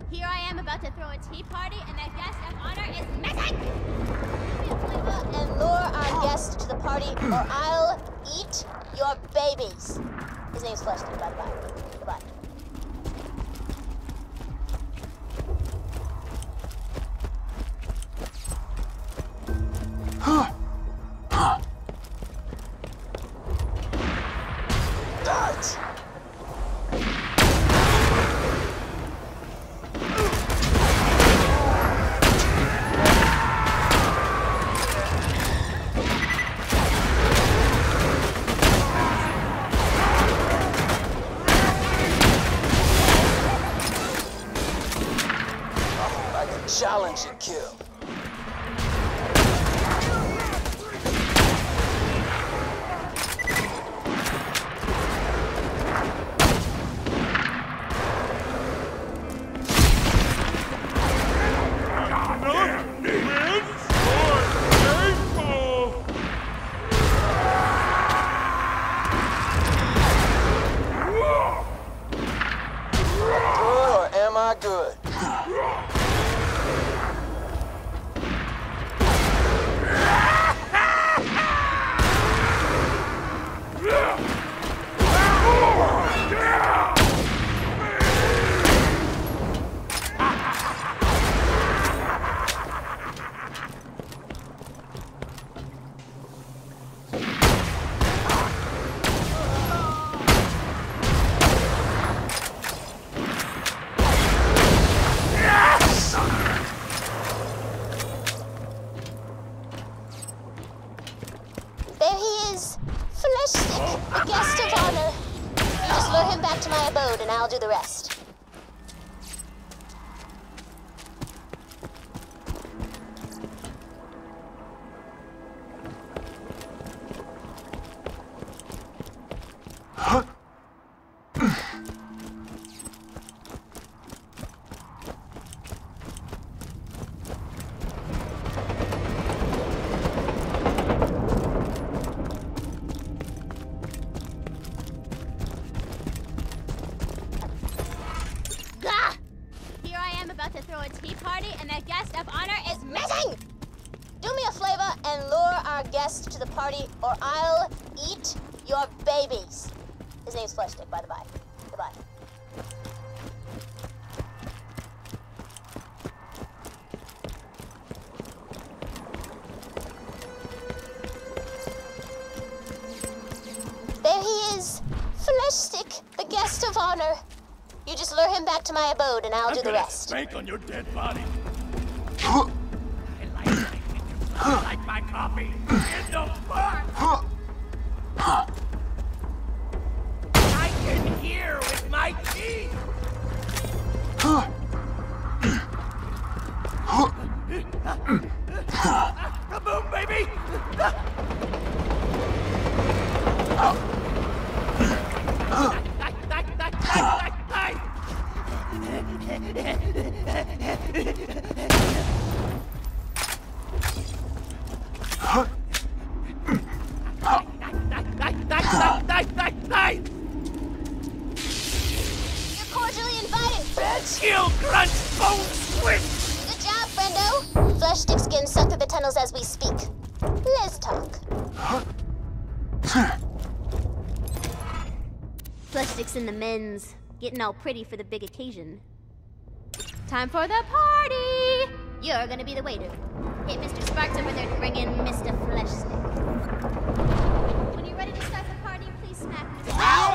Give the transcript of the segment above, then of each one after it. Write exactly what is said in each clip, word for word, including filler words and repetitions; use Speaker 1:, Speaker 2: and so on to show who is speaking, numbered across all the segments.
Speaker 1: Here I am about to throw a tea party, and the guest of honor is missing! Flavor and lure our guest to the party, or I'll eat your babies. His name's Fleshstick, by the by. Goodbye.
Speaker 2: Huh. Huh. Dart! Challenge and kill. Good, or am I good?
Speaker 1: There he is, Fleshstick, the guest of honor. You just lure him back to my abode, and I'll do the rest.
Speaker 2: Huh?
Speaker 1: Here I am about to throw a tea party, and the guest of honor is missing! Do me a favor and lure our guest to the party, or I'll eat your babies. His name's Fleshstick, by the by. Goodbye. There he is, Fleshstick, the guest of honor. You just lure him back to my abode, and I'll
Speaker 3: I'm
Speaker 1: do the
Speaker 3: gonna
Speaker 1: rest.
Speaker 3: Spank on your dead body.
Speaker 2: Huh?
Speaker 3: I like it. I like my coffee in the butt.
Speaker 2: Huh? Huh?
Speaker 3: I can hear with my teeth.
Speaker 2: Huh? Huh?
Speaker 3: Kaboom, baby!
Speaker 1: You're cordially invited.
Speaker 3: Bad skill, crunch, bone squish!
Speaker 1: Good job, friendo. Fleshstick's getting sucked through the tunnels as we speak. Let's talk. Fleshstick's in the men's, getting all pretty for the big occasion. Time for the party! You're gonna be the waiter. Hey, Mister Sparks over there to bring in Mister Fleshstick. When you're ready to start the party, please smack me.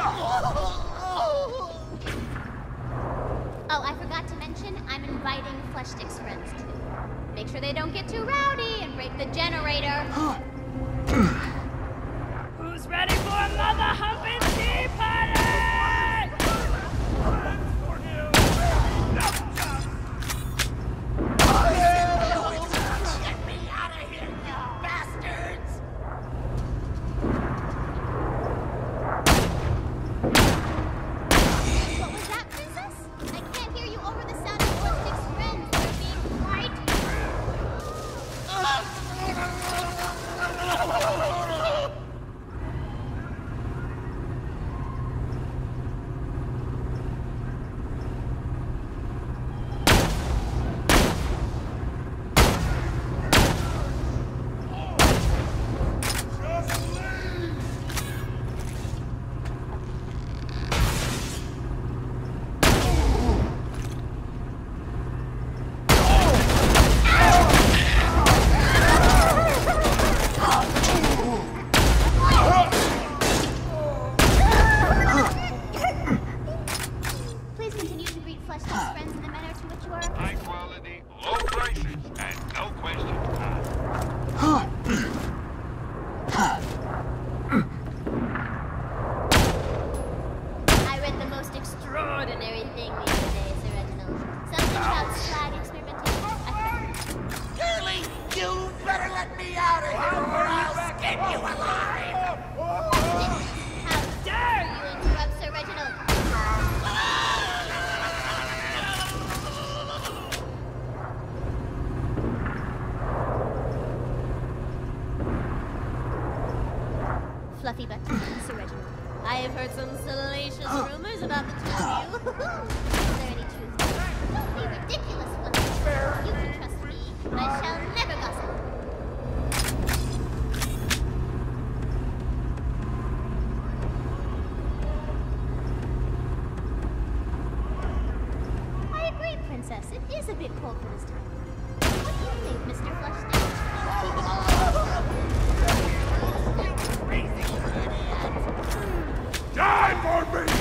Speaker 1: Oh, I forgot to mention, I'm inviting Fleshstick's friends too. Make sure they don't get too rowdy and break the generator.
Speaker 3: Who's ready for another humping tea party? Get me out of here, you bastards!
Speaker 1: What was that, Princess? I can't hear you over the sound of Fleshstick's friends. They're being right. please continue to greet Fleshstick's friends in the manner to which you are
Speaker 3: High quality, low prices, and no questions asked.
Speaker 1: I read the most extraordinary thing the other day, Sir Reginald. Something about slide experimentation. I
Speaker 4: Curly, you better let me out of here or I'll skin you alive!
Speaker 1: How dare you interrupt Sir Reginald? Fluffy butt, Sir Reginald. I have heard some salacious rumors about the two of you. Is there any truth to it? Don't be ridiculous, Fluffy. You can trust me. I shall never gossip. I agree, Princess. It is a bit cold for this time. What do you think, Mister Flushstick?
Speaker 3: Die for me!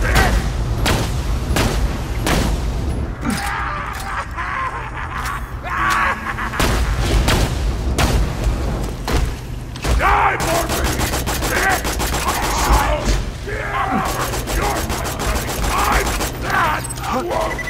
Speaker 3: Die for me! You're not running. I'm that one!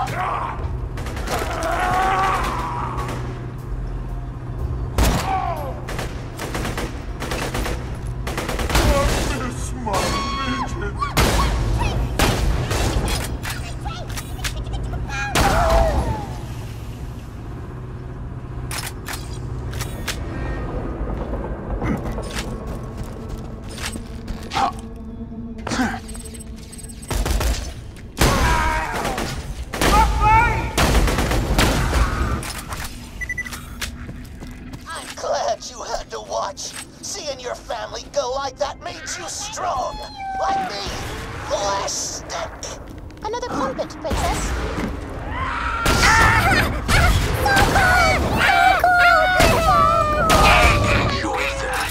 Speaker 4: Seeing your family go like that made you strong. Like me, Fleshstick.
Speaker 1: Another crumpet, Princess.
Speaker 2: Enjoy that.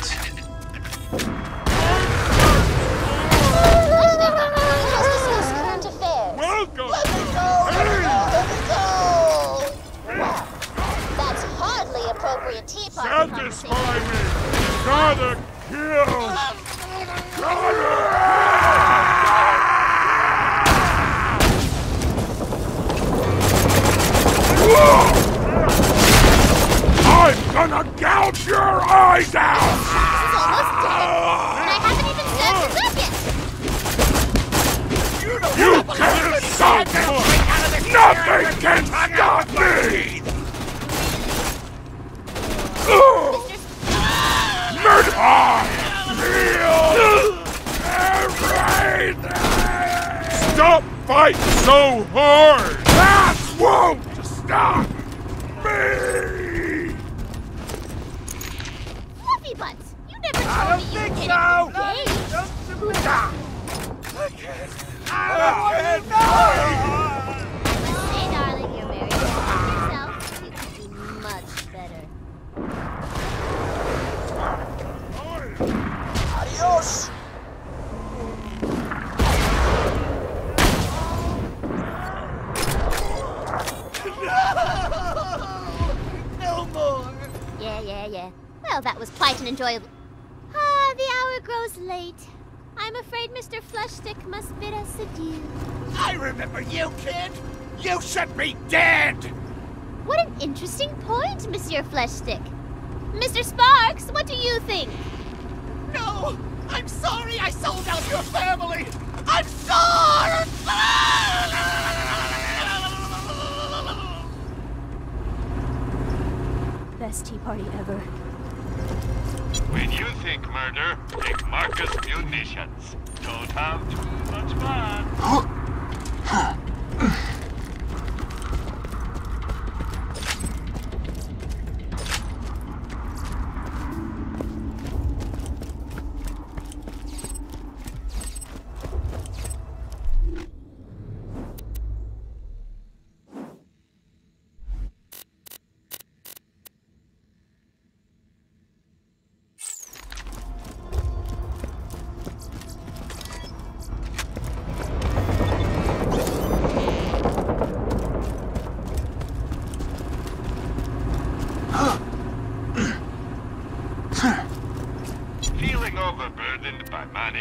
Speaker 1: Has discussed current affairs.
Speaker 3: Welcome!
Speaker 4: Let me go! Let me go! Let me go!
Speaker 1: Well, that's hardly appropriate tea party
Speaker 3: Satisfy
Speaker 1: conversation.
Speaker 3: me! Gotta kill! I'm gonna gouge your eyes out!
Speaker 1: This is almost dead, and I haven't even served this up yet.
Speaker 3: You can't stop me! Nothing can stop me! Murder! I feel everything! Stop fighting so hard! That won't stop me!
Speaker 1: Fluffy butts, you never told me you were getting engaged.
Speaker 3: I can't. I
Speaker 1: must say, darling, you're very proud of yourself. You could be much better.
Speaker 4: Adios! No more!
Speaker 1: Yeah, yeah, yeah. Well, that was quite an enjoyable... Ah, the hour grows late. I'm afraid Mister Flushstick must bid us adieu.
Speaker 3: I remember you, kid! You should be dead!
Speaker 1: What an interesting point, Monsieur Fleshstick. Mister Sparks, what do you think?
Speaker 4: No! I'm sorry I sold out your family! I'm sorry!
Speaker 1: Best tea party ever.
Speaker 3: When you think murder, think Marcus Munitions. Don't have too much fun.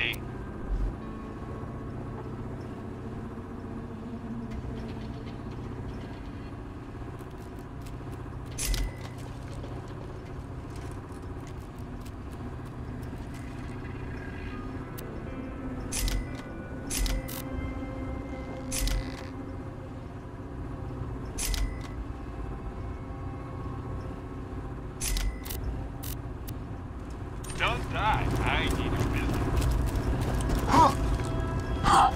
Speaker 3: me. Don't die. I need a business.
Speaker 2: Huh. Huh.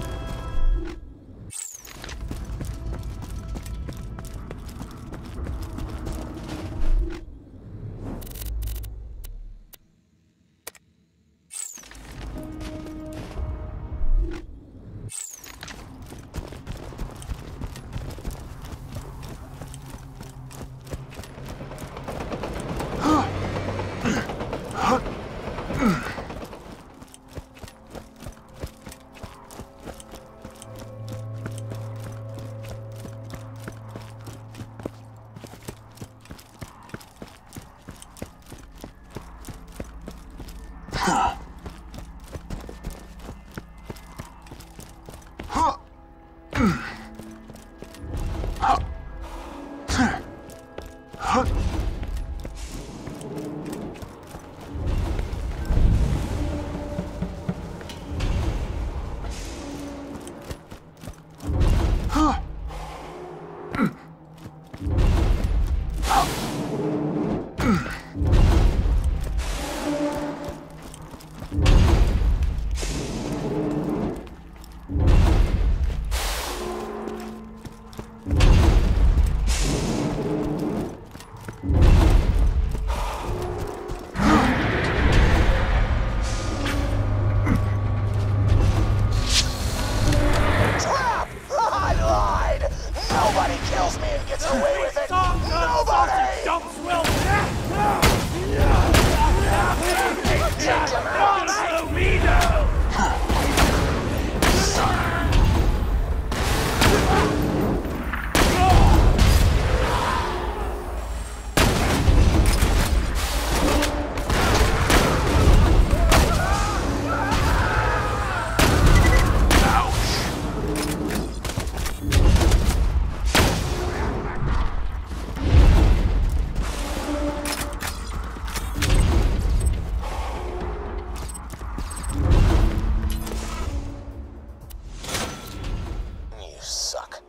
Speaker 2: Huh. Huh. Huh. Huh.
Speaker 4: Trap! I lied! Nobody kills me and gets away with it! Nobody!
Speaker 5: Dumps will
Speaker 4: Take him out!
Speaker 5: let me know.
Speaker 4: You suck.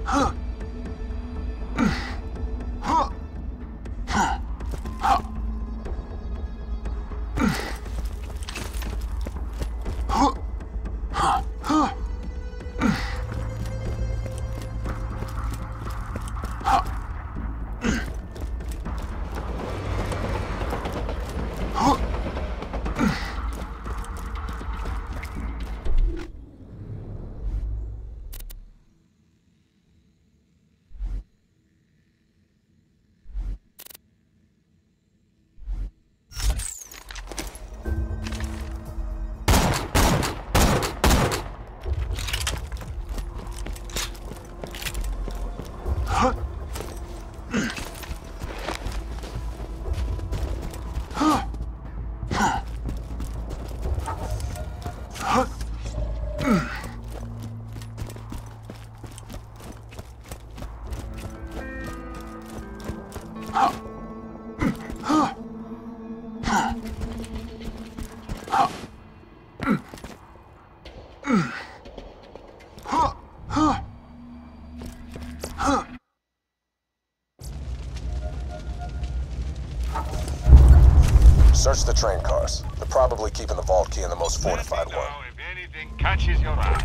Speaker 5: Search the train cars. They're probably keeping the vault key in the most fortified
Speaker 3: Let me know
Speaker 5: one.
Speaker 3: if anything catches your eye.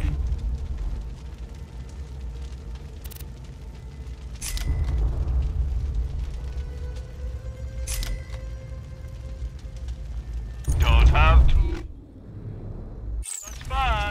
Speaker 3: Don't have to. That's fun.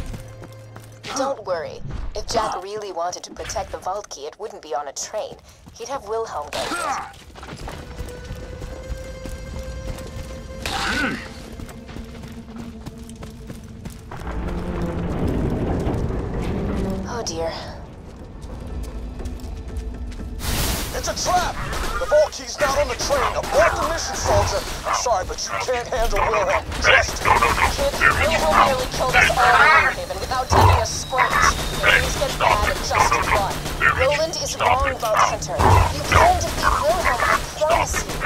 Speaker 6: Don't worry. If Jack really wanted to protect the vault key, it wouldn't be on a train. He'd have Wilhelm go here. Oh dear.
Speaker 5: It's a trap! The vault key's not on the train. Abort the mission, soldier. I'm sorry, but you can't handle Wilhelm. Trust me.
Speaker 6: Kid, Wilhelm nearly killed us all in New Haven without taking a sprint. If things get bad, it just run. Roland is wrong, Vault Hunter. You can defeat Wilhelm, I promise you.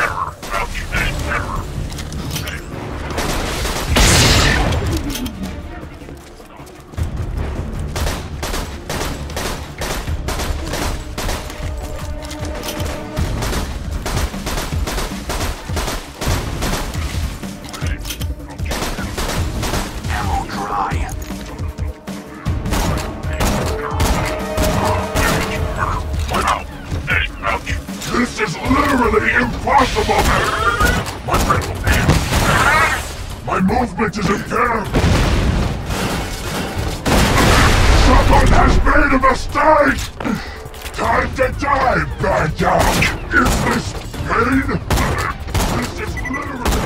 Speaker 2: This is literally impossible! My mental hand. My movement is impaired! Someone has made a mistake! Time to die, bad guy! Is this pain? This is literally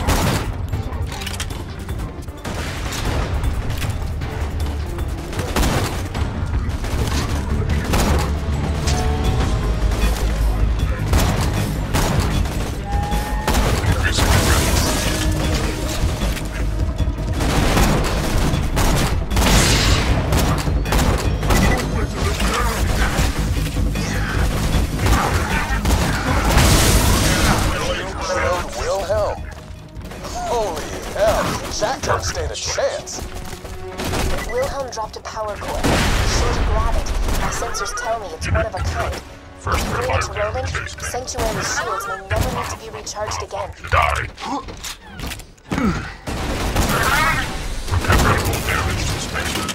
Speaker 5: Jack don't stand a chance.
Speaker 6: Wilhelm dropped a power core. Be sure to grab it. My sensors tell me it's one of a kind.
Speaker 2: First
Speaker 6: Bring it to Roland. Sanctuary shields may never need to be recharged again.
Speaker 2: die. Irreparable damage suspected.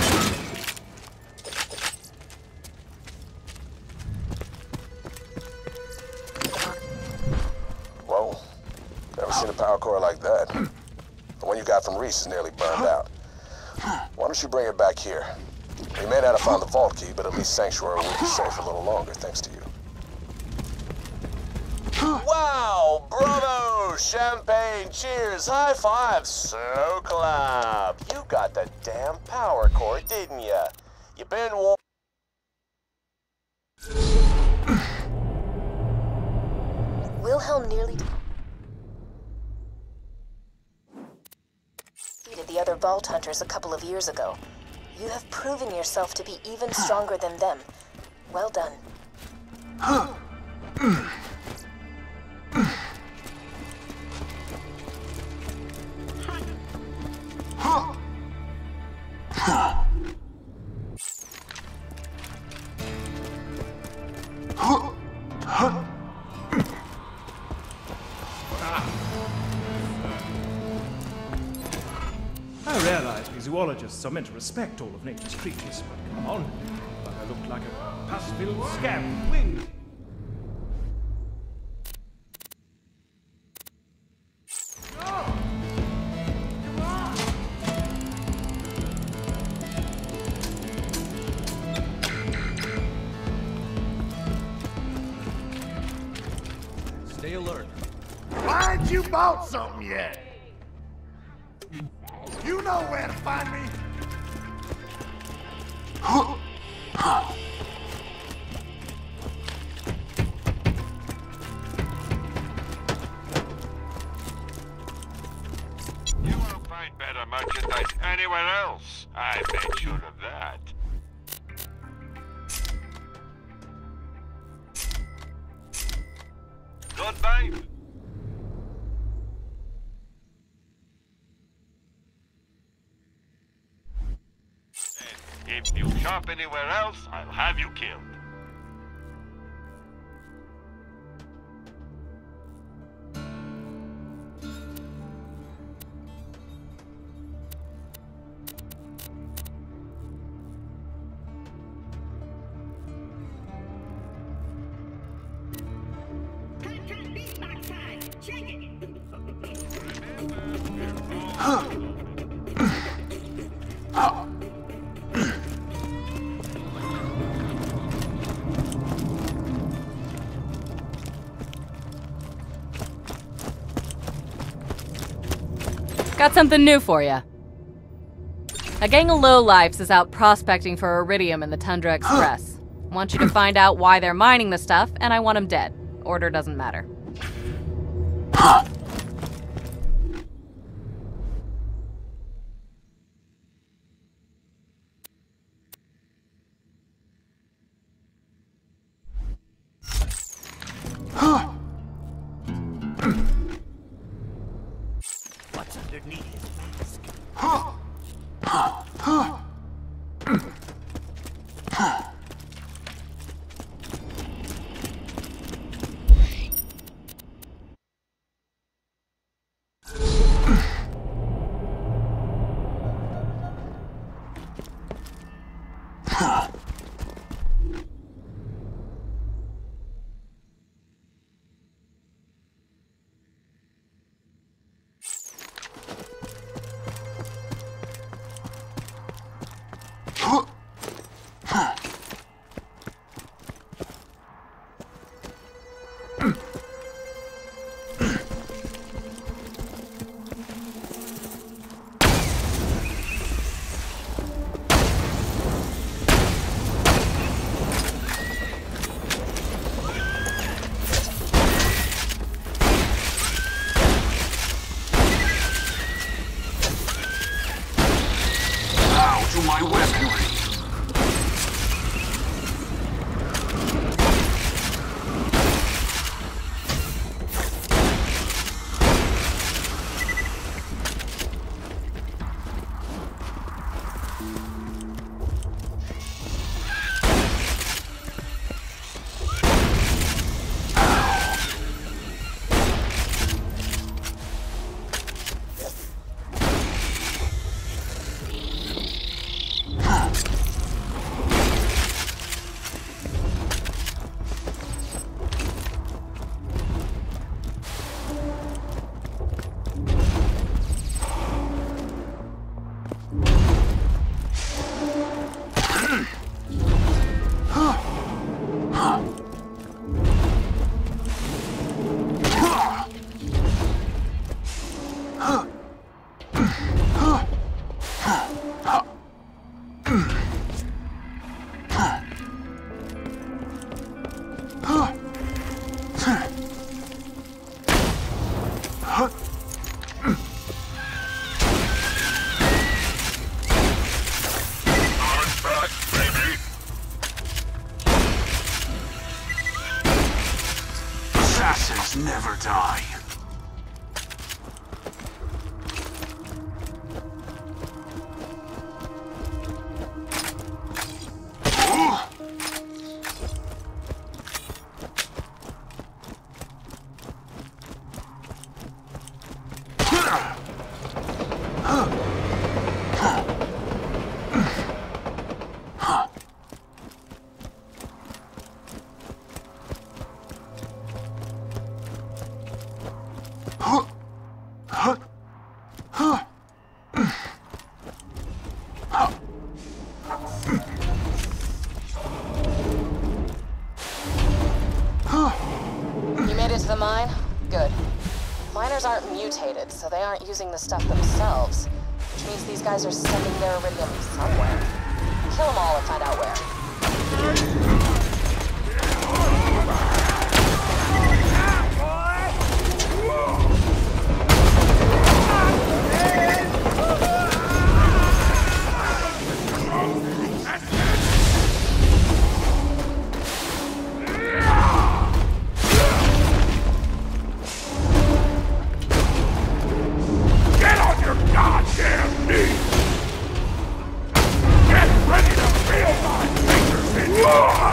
Speaker 5: Whoa. Never seen a power core like that. The one you got from Reese is nearly burned out. Why don't you bring it back here? We may not have found the vault key, but at least Sanctuary will be safe a little longer, thanks to you. Wow! Bravo! Champagne, cheers, high five, so clap! You got the damn power core, didn't ya? You been wa-
Speaker 6: Wilhelm nearly defeated the other Vault Hunters a couple of years ago. You have proven yourself to be even stronger than them. Well done.
Speaker 7: I realize we zoologists are meant to respect all of nature's creatures, but come on. But I look like a pus-filled scab with wings.
Speaker 8: Stay alert.
Speaker 2: Find you bought something yet? You know where to find me.
Speaker 3: You won't find better merchandise anywhere else. I made sure of that. Goodbye. If you shop anywhere else, I'll have you killed.
Speaker 9: Got something new for you. A gang of lowlifes is out prospecting for iridium in the Tundra Express. Want you to find out why they're mining the stuff, and I want them dead. Order doesn't matter.
Speaker 4: What's underneath his mask?
Speaker 2: My weaponry. Assassins never die.
Speaker 6: You made it to the mine? Good. Miners aren't mutated, so they aren't using the stuff themselves, which means these guys are sending their iridium somewhere. Kill them all and find out where.
Speaker 2: Whoa!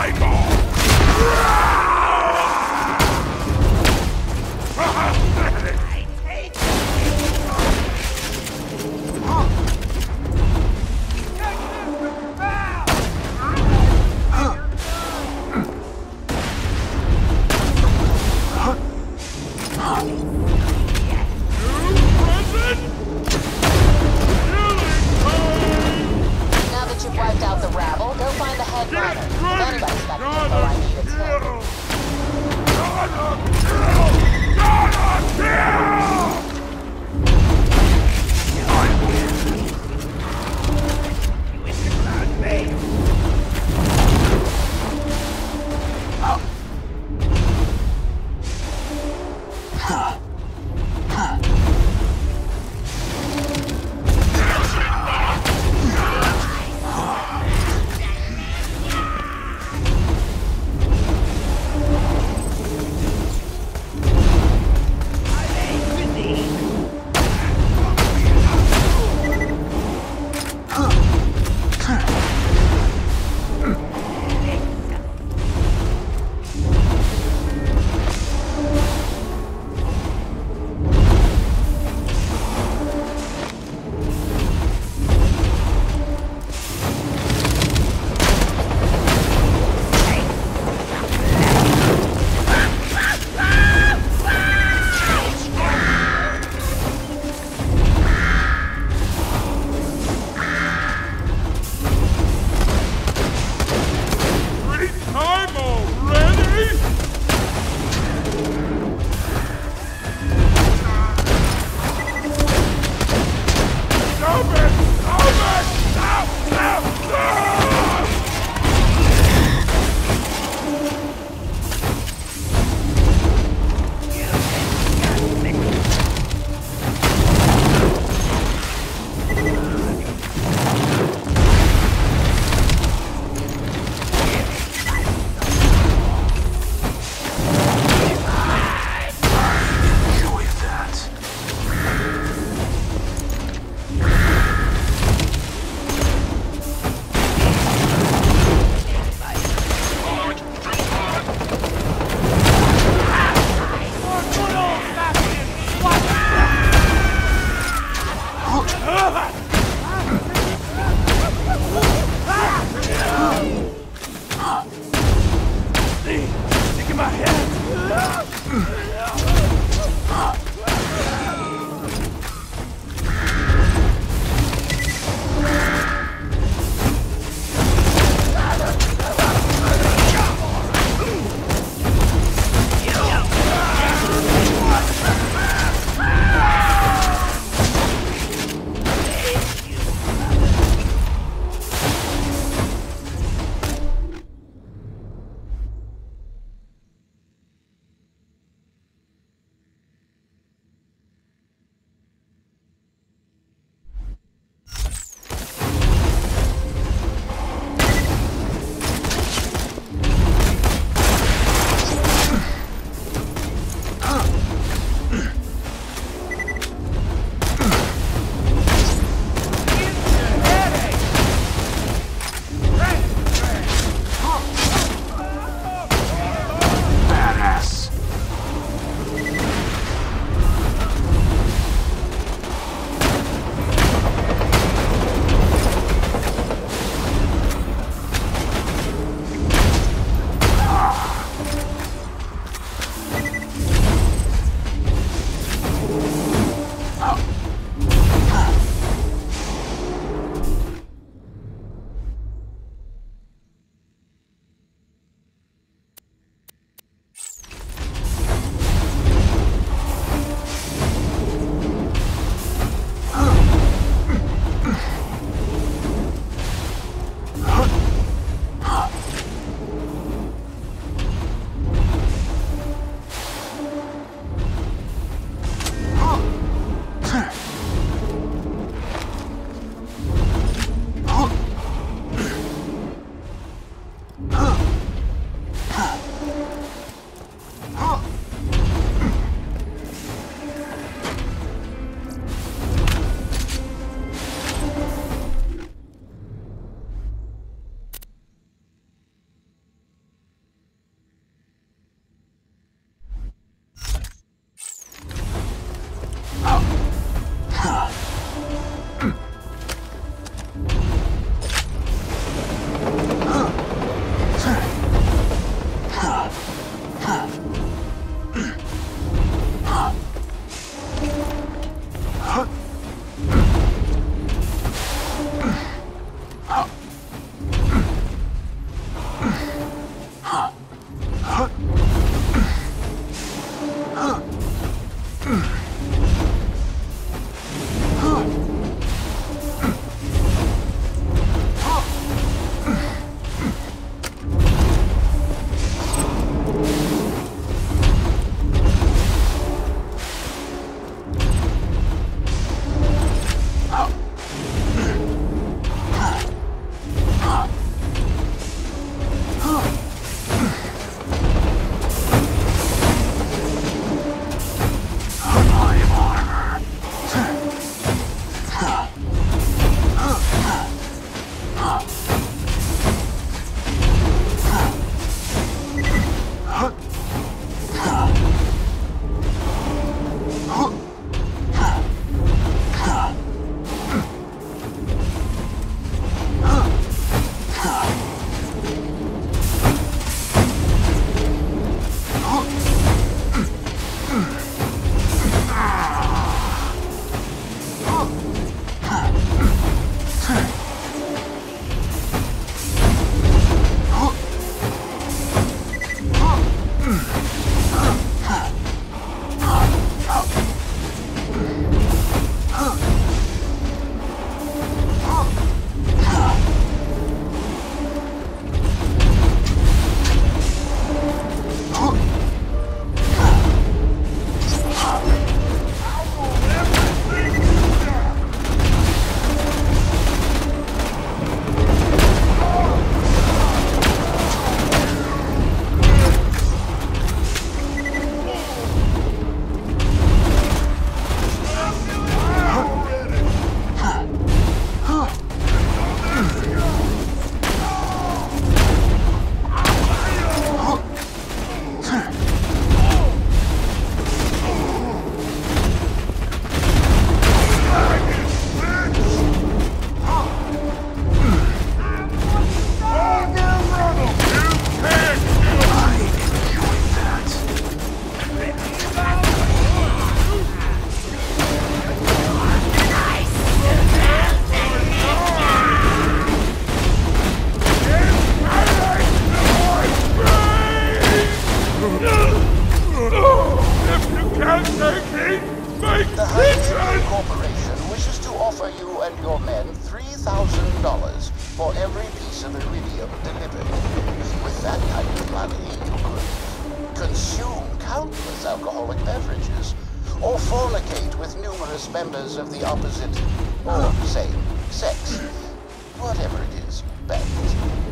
Speaker 4: alcoholic beverages, or fornicate with numerous members of the opposite or same sex. Whatever it is, baddies.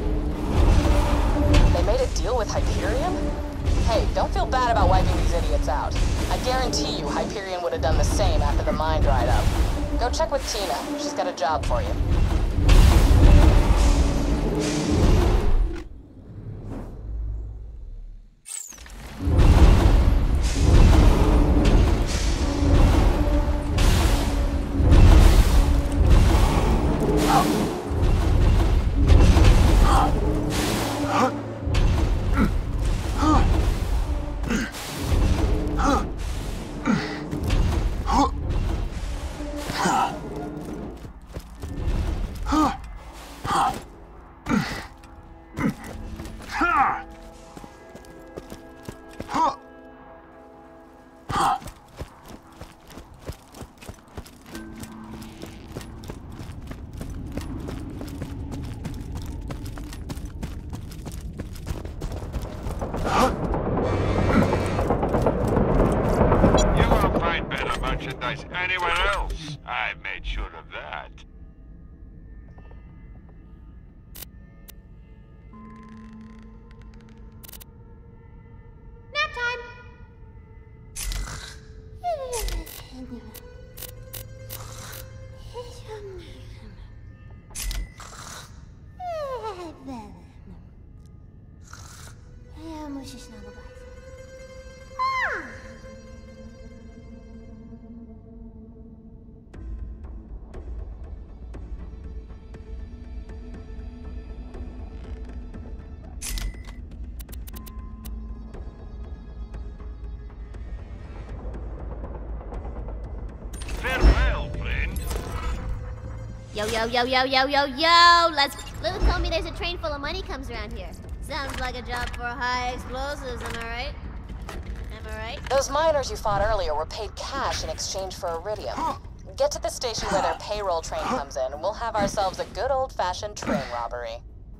Speaker 6: They made a deal with Hyperion? Hey, don't feel bad about wiping these idiots out. I guarantee you Hyperion would have done the same after the mine dried up. Go check with Tina. She's got a job for you.
Speaker 3: Anywhere else? I made sure of that.
Speaker 1: Nap time! Ja, musisz na nowe. Yo, yo, yo, yo, yo, yo, yo! Let's. Lilith told me there's a train full of money comes around here. Sounds like a job for high explosives, am I right? Am I right?
Speaker 6: Those miners you fought earlier were paid cash in exchange for iridium. Get to the station where their payroll train comes in, and we'll have ourselves a good old-fashioned train robbery.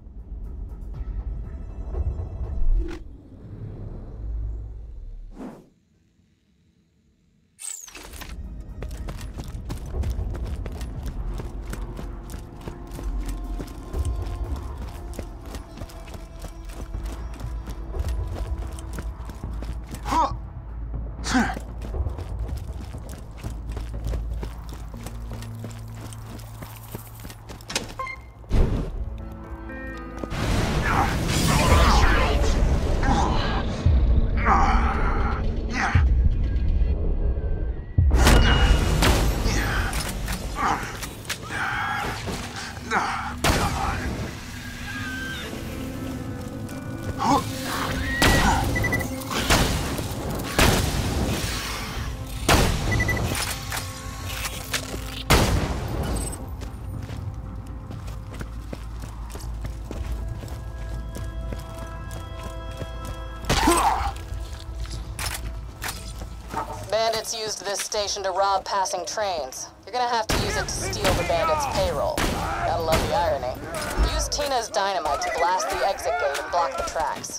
Speaker 6: Bandits used this station to rob passing trains. You're gonna have to use it to steal the bandits' payroll. Gotta love the irony. Use Tina's dynamite to blast the exit gate and block the tracks.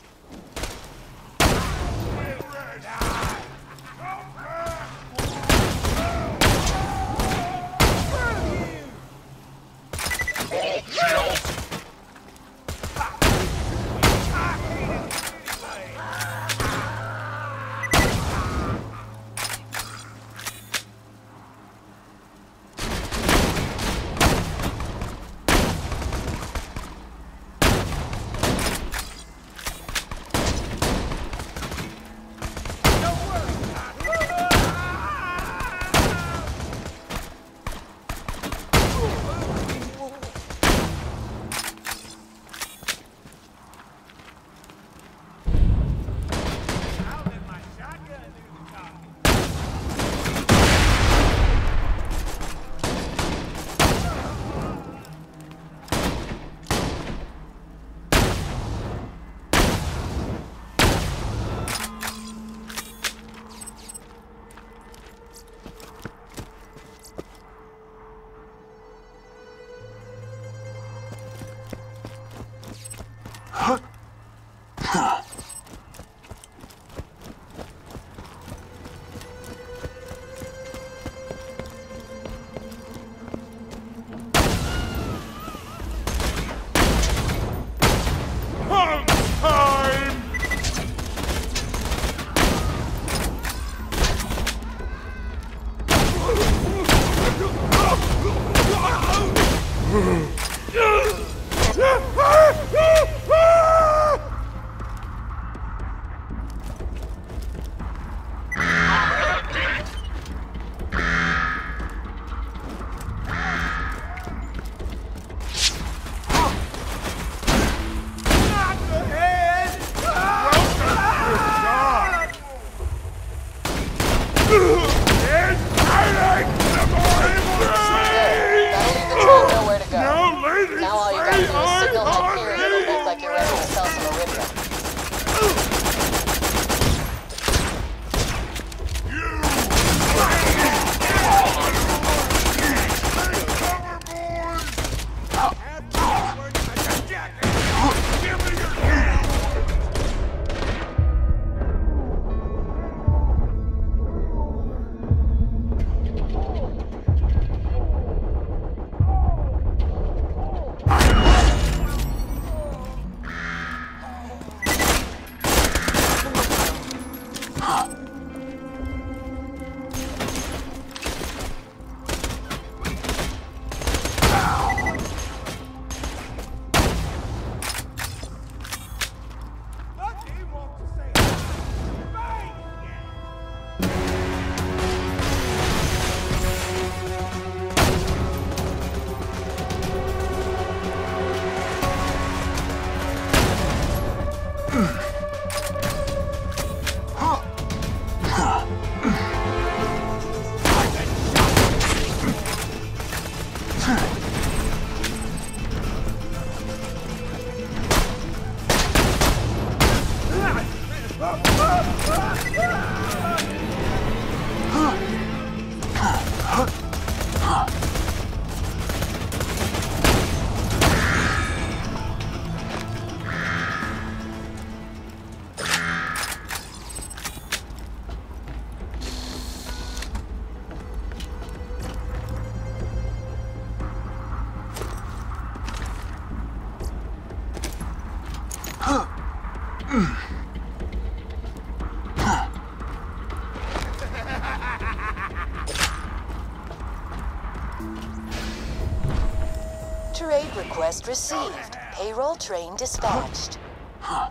Speaker 10: Sector eight request received. Payroll train dispatched.
Speaker 2: Huh.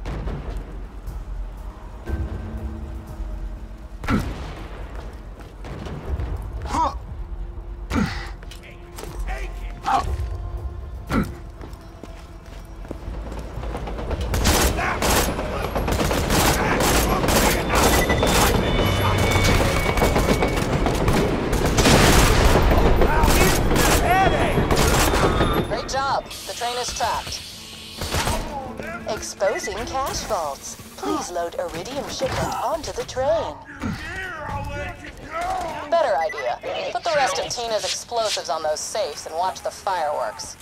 Speaker 10: Exposing cash vaults. Please load Iridium shipment onto the train.
Speaker 6: Better idea. Put the rest of Tina's explosives on those safes and watch the fireworks.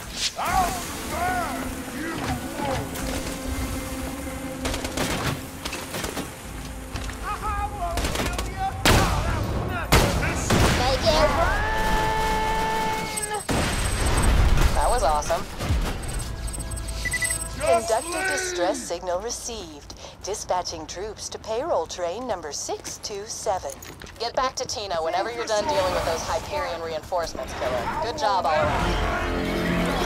Speaker 6: That was awesome.
Speaker 10: Conductor distress signal received. Dispatching troops to payroll train number six two seven.
Speaker 6: Get back to Tina whenever you're done dealing with those Hyperion reinforcements, Killer. Good job all around.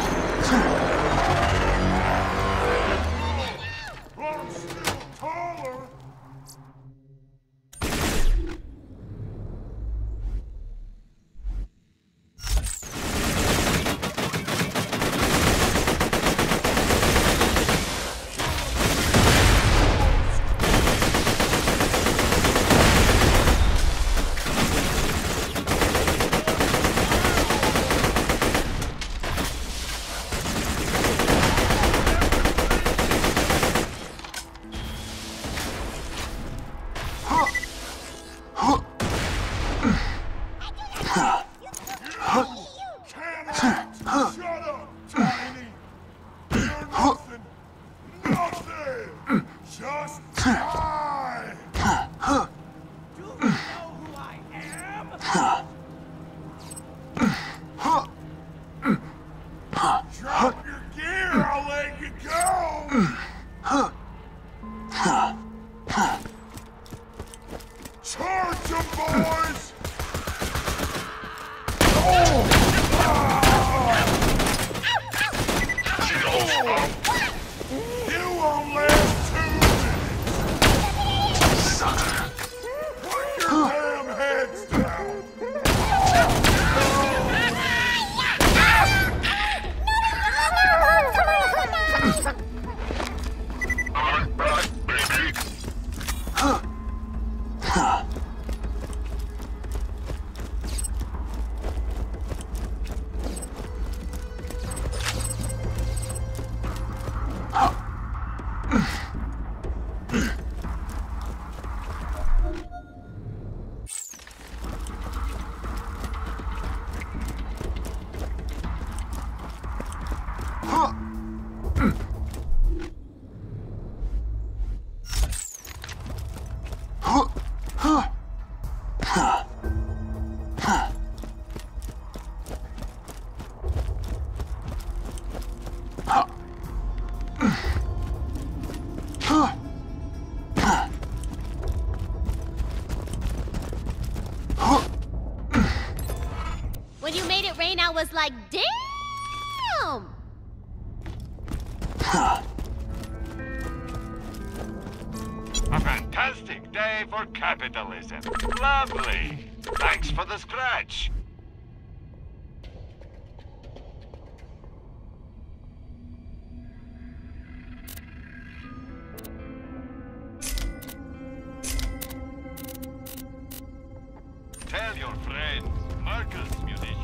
Speaker 1: When you made it rain, I was like, damn!
Speaker 3: A fantastic day for capitalism. Lovely. Thanks for the scratch. Tell your friends, Marcus Munitions.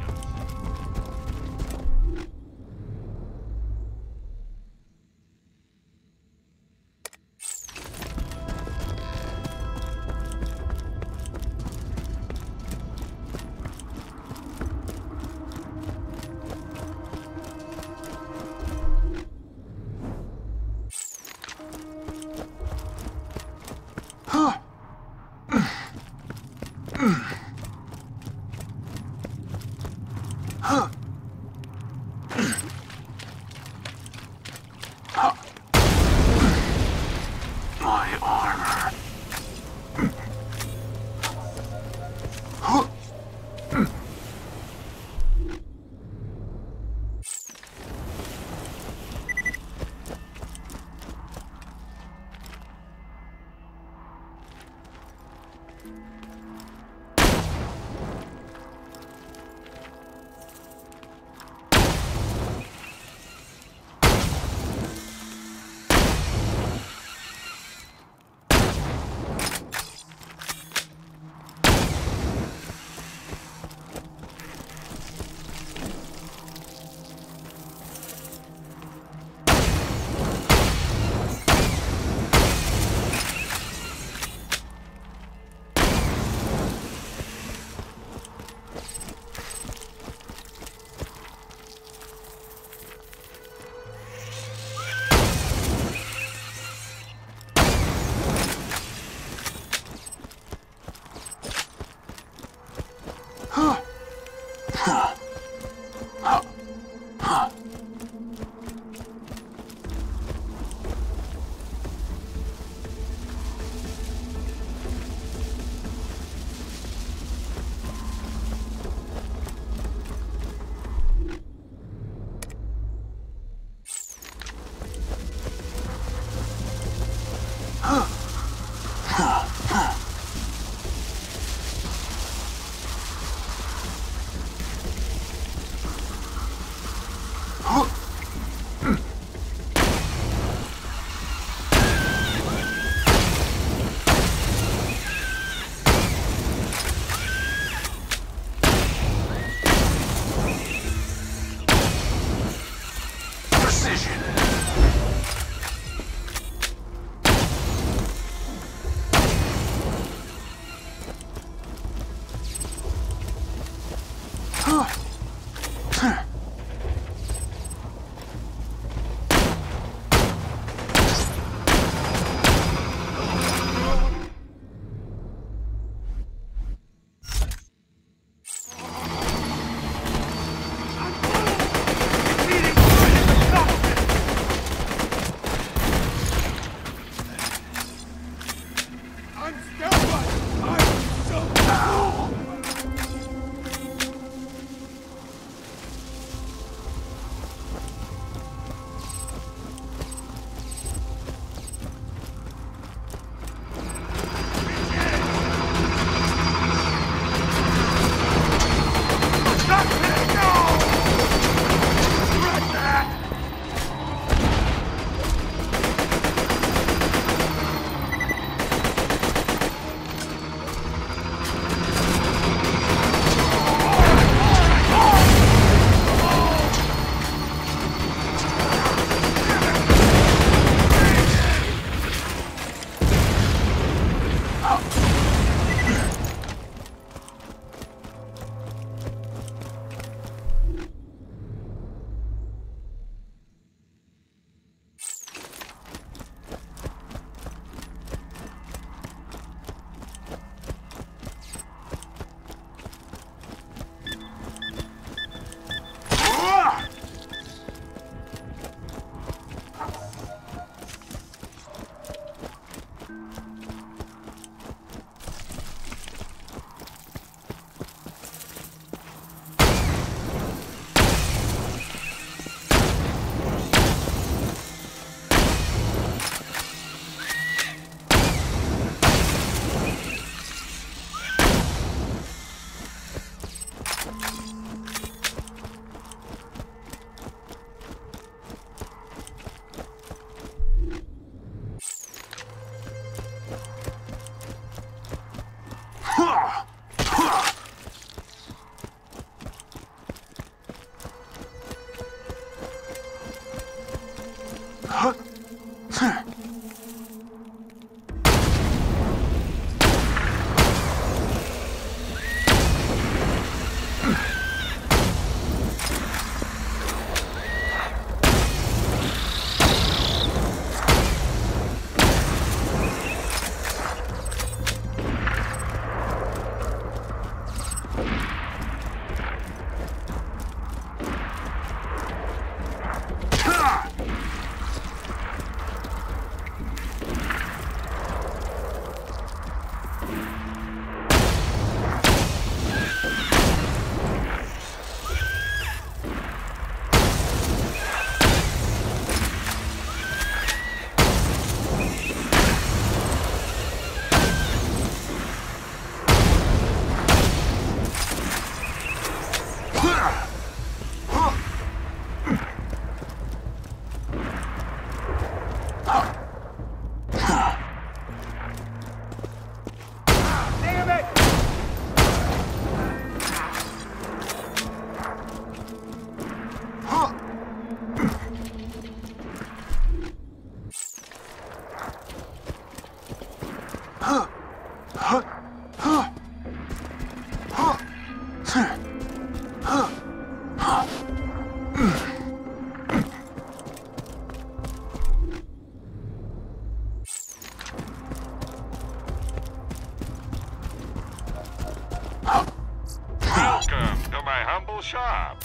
Speaker 3: Welcome to my humble shop.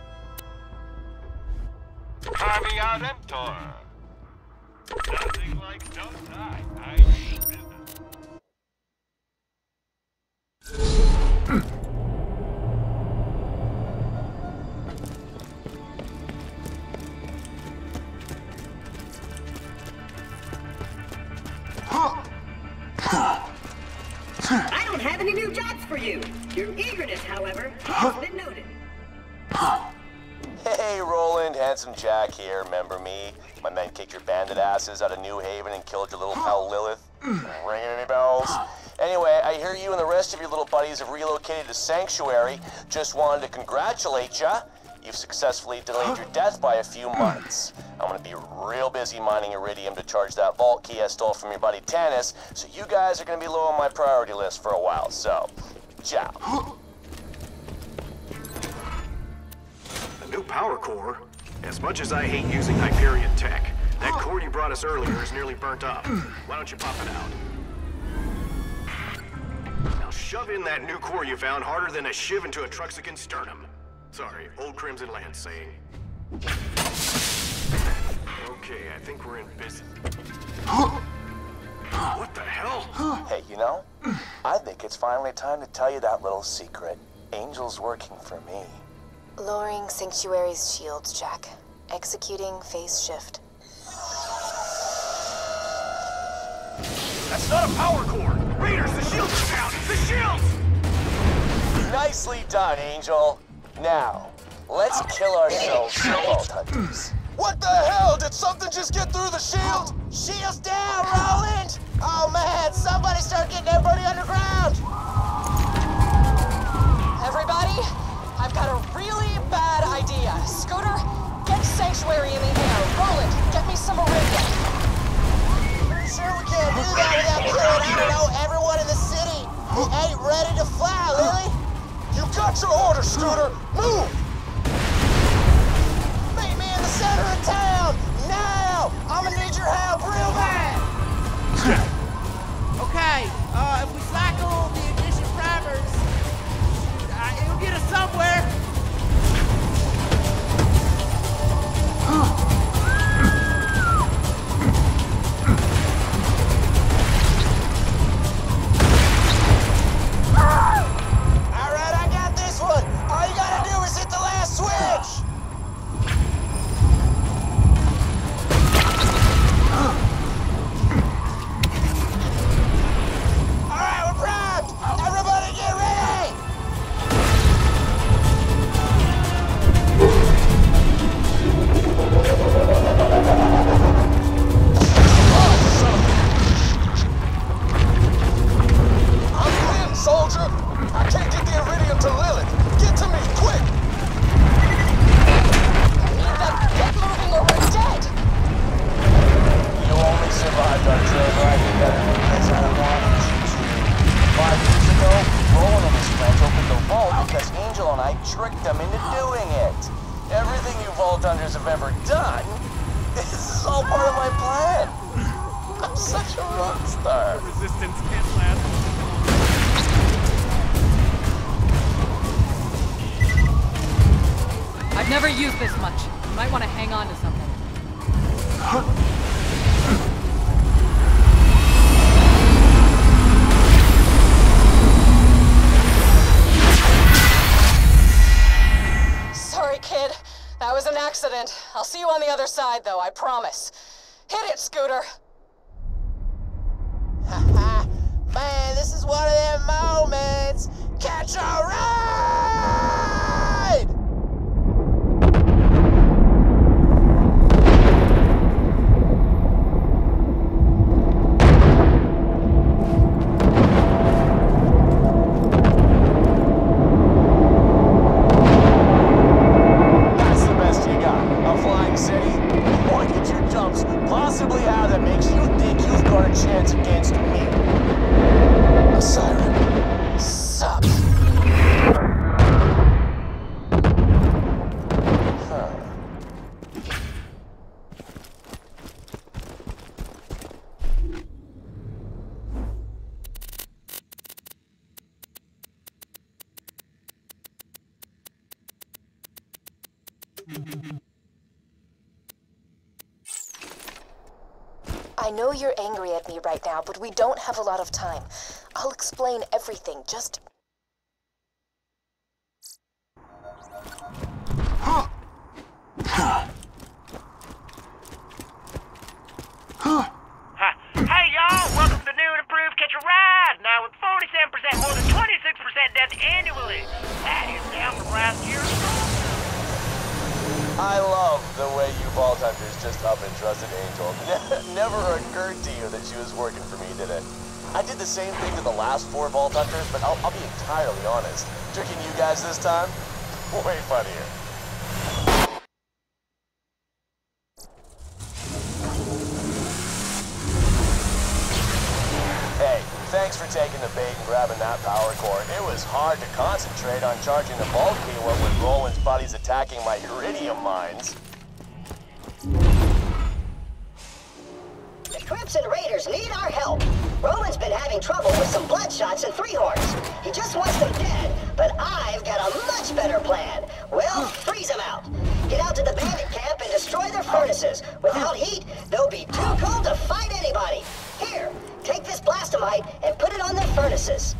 Speaker 3: Javi Ademptor. Nothing like no time. I do business.
Speaker 11: I don't have any new jobs for you. Your eagerness, however, has been noted.
Speaker 5: Hey, Roland, Handsome Jack here, remember me? My men kicked your bandit asses out of New Haven and killed your little pal Lilith. Ringing any bells? Anyway, I hear you and the rest of your little buddies have relocated to Sanctuary. Just wanted to congratulate ya. You've successfully delayed your death by a few months. I'm gonna be real busy mining iridium to charge that vault key I stole from your buddy Tanis, so you guys are gonna be low on my priority list for a while, so, ciao.
Speaker 12: A new power core? As much as I hate using Hyperion tech, that core you brought us earlier is nearly burnt up. Why don't you pop it out? Now shove in that new core you found harder than a shiv into a Truxican sternum. Sorry, old Crimson Land saying. Okay, I think we're in business. What the hell?
Speaker 5: Hey, you know, I think it's finally time to tell you that little secret. Angel's working for me.
Speaker 6: Lowering Sanctuary's shields, Jack. Executing phase shift.
Speaker 12: That's not a power core! Raiders, the shields are down! The shields!
Speaker 5: Nicely done, Angel. Now, let's kill ourselves some vault hunters. What the hell? Did something just get through the shield?
Speaker 4: Shields down, Roland! Oh man, somebody start getting everybody underground!
Speaker 6: Everybody, I've got a really bad idea. Scooter, get Sanctuary in the air. Roland, get me some iridium.
Speaker 4: Pretty sure we can't do that without killing, I don't know, everyone in the city who ain't ready to fly, Lily!
Speaker 5: You got your order, Scooter! Move!
Speaker 4: Meet me in the center of town! Now! I'm gonna need your help real bad!
Speaker 13: Okay, uh, if we cycle the ignition primers, uh, it'll get us somewhere.
Speaker 4: Alright, I got this one! All you gotta do is hit the last switch! Alright, we're primed! Everybody get ready!
Speaker 5: I'm in, soldier! I can't get the iridium to Lilith! Get to me, quick!
Speaker 6: Get moving or we're dead!
Speaker 5: You only survived our trail riding better because I wanted you to. Five years ago, Roland and his friends opened the vault because Angel and I tricked them into doing it. Everything you Vault Hunters have ever done, this is all part of my plan. I'm such a rock star.
Speaker 7: Resistance can't last.
Speaker 9: I've never used this much. You might want to hang on to something.
Speaker 6: Sorry, kid. That was an accident. I'll see you on the other side, though, I promise. Hit it, Scooter!
Speaker 4: Haha, man, this is one of them moments! Catch a ride!
Speaker 5: That's the best you got. A flying city? What could your jumps possibly have that makes you think you've got a chance against me? A siren.
Speaker 10: I know you're angry at me right now, but we don't have a lot of time. I'll explain everything, just...
Speaker 2: Huh. Huh. Huh.
Speaker 14: Hi. Hey y'all, welcome to the new and improved Catch a Ride, now with forty-seven percent more than twenty-six percent death annually. That is down from last year.
Speaker 5: I love the way you Vault Hunters just up and trusted Angel. Never occurred to you that she was working for me, did it? I did the same thing to the last four Vault Hunters, but I'll, I'll be entirely honest. Tricking you guys this time? Way funnier. Hey, thanks for taking the bait and grabbing that power core. It was hard to concentrate on charging the Vault Key what with Roland's buddies attacking my Iridium mines.
Speaker 11: The Crimson Raiders need our help. Roland's been having trouble with some Bloodshots and Three-Horns. He just wants them dead, but I've got a much better plan. We'll freeze them out. Get out to the bandit camp and destroy their furnaces. Without heat, they'll be too cold to fight anybody. Here, take this Blastomite and put it on their furnaces.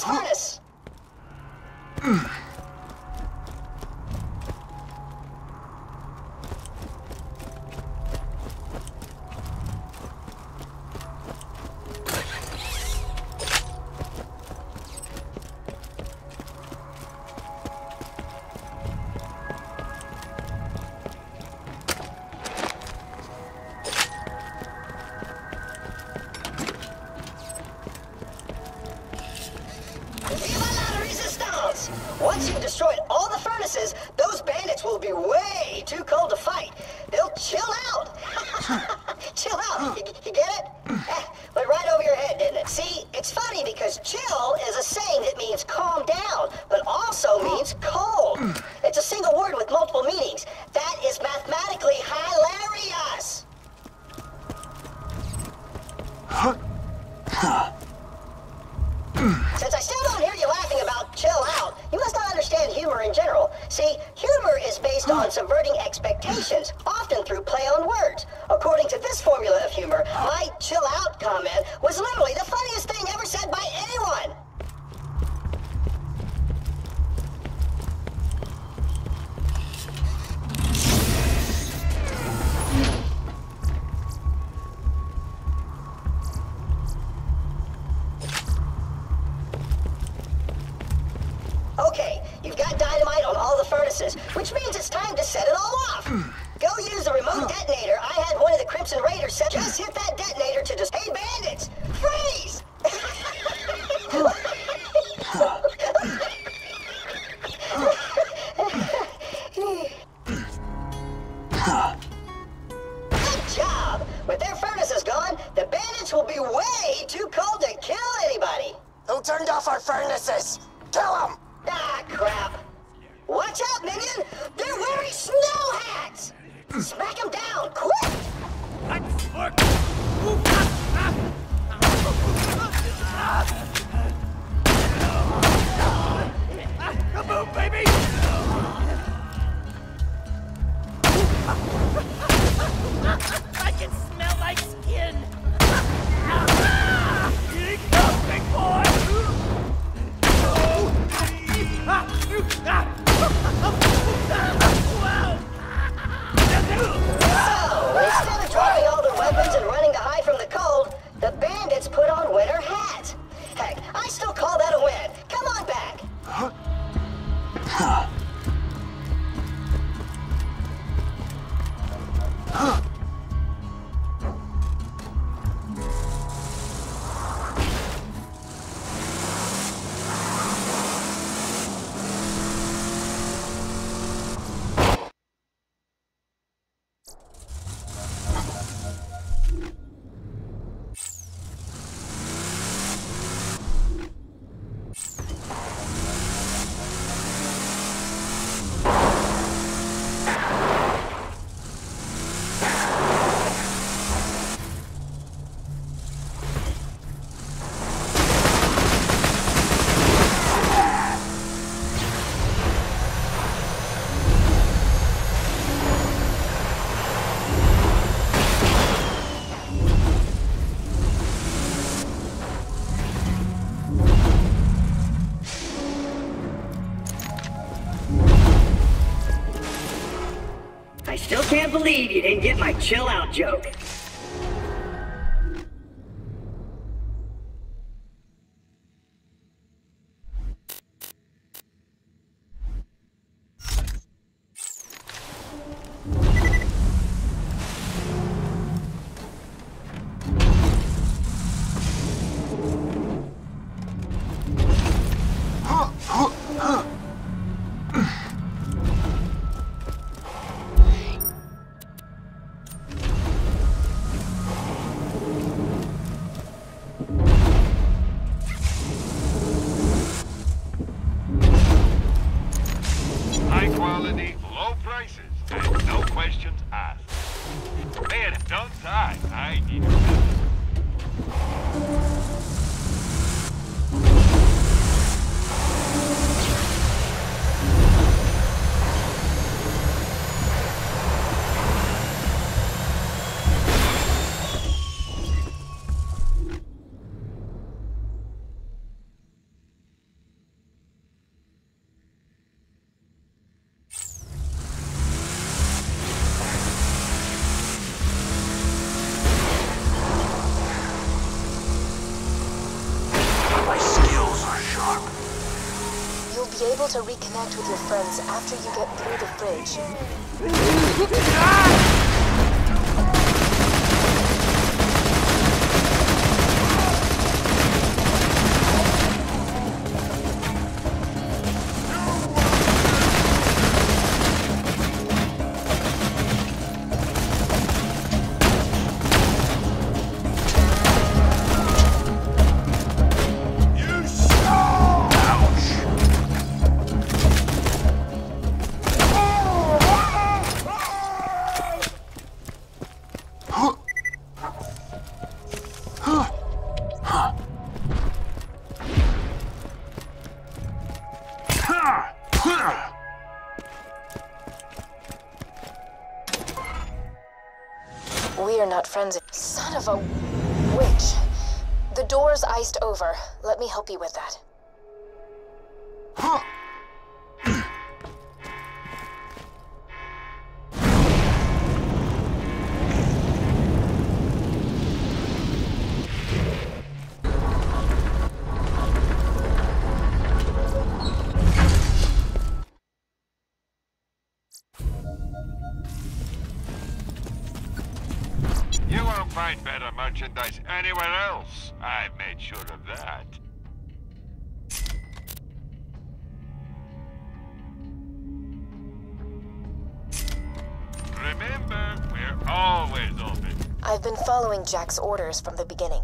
Speaker 11: furnace. Once you've destroyed all the furnaces, those bandits will be way too cold to fight. They'll chill out. Chill out. You, you get it? Eh, went right over your head, didn't it? See, it's funny because chill is a saying that means calm down, but also means cold. It's a single word with multiple meanings. That is mathematically hilarious. Since I still don't hear you laughing about chill out, you must not understand humor in general. See, humor is based on subverting expectations, often through play on words. According to this formula of humor, my chill out comment was literally the funniest thing ever said by anyone. Okay, you've got dynamite on all the furnaces, which means it's time to set it all off. Go use the remote detonator I had one of the Crimson Raiders set. Just hit that detonator to just... Hey, bandits! Freeze! Good job! With their furnaces gone, the bandits will be way too cold to kill anybody.
Speaker 4: Who turned off our furnaces? Kill them!
Speaker 11: Ah, crap. Watch out, minion! They're wearing snow hats! Smack them down, quick!
Speaker 13: Come on, baby! I can smell like skin! Here he comes, big boy!
Speaker 11: So, instead of dropping all their weapons and running to hide from the cold, the bandits put on winter hats. Heck, I still call that a win. Come on back. I still can't believe you didn't get my chill out joke.
Speaker 10: be able to reconnect with your friends after you get through the fridge. We are not friends. Son of a witch. The door's iced over. Let me help you with that.
Speaker 3: You won't find better merchandise anywhere else. I made sure of that. Remember, we're always open.
Speaker 10: I've been following Jack's orders from the beginning.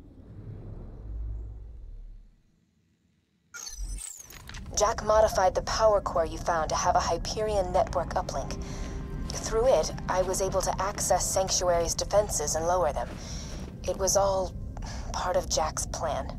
Speaker 10: Jack modified the power core you found to have a Hyperion network uplink. Through it, I was able to access Sanctuary's defenses and lower them. It was all part of Jack's plan.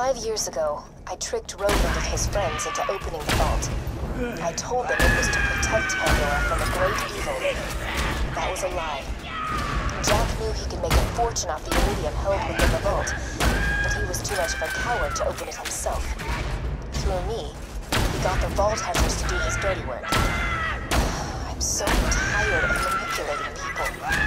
Speaker 10: Five years ago, I tricked Roland and his friends into opening the vault. I told them it was to protect Pandora from a great evil. That was a lie. Jack knew he could make a fortune off the iridium held within the vault, but he was too much of a coward to open it himself. Through me, he got the vault hunters to do his dirty work. I'm so tired of manipulating people.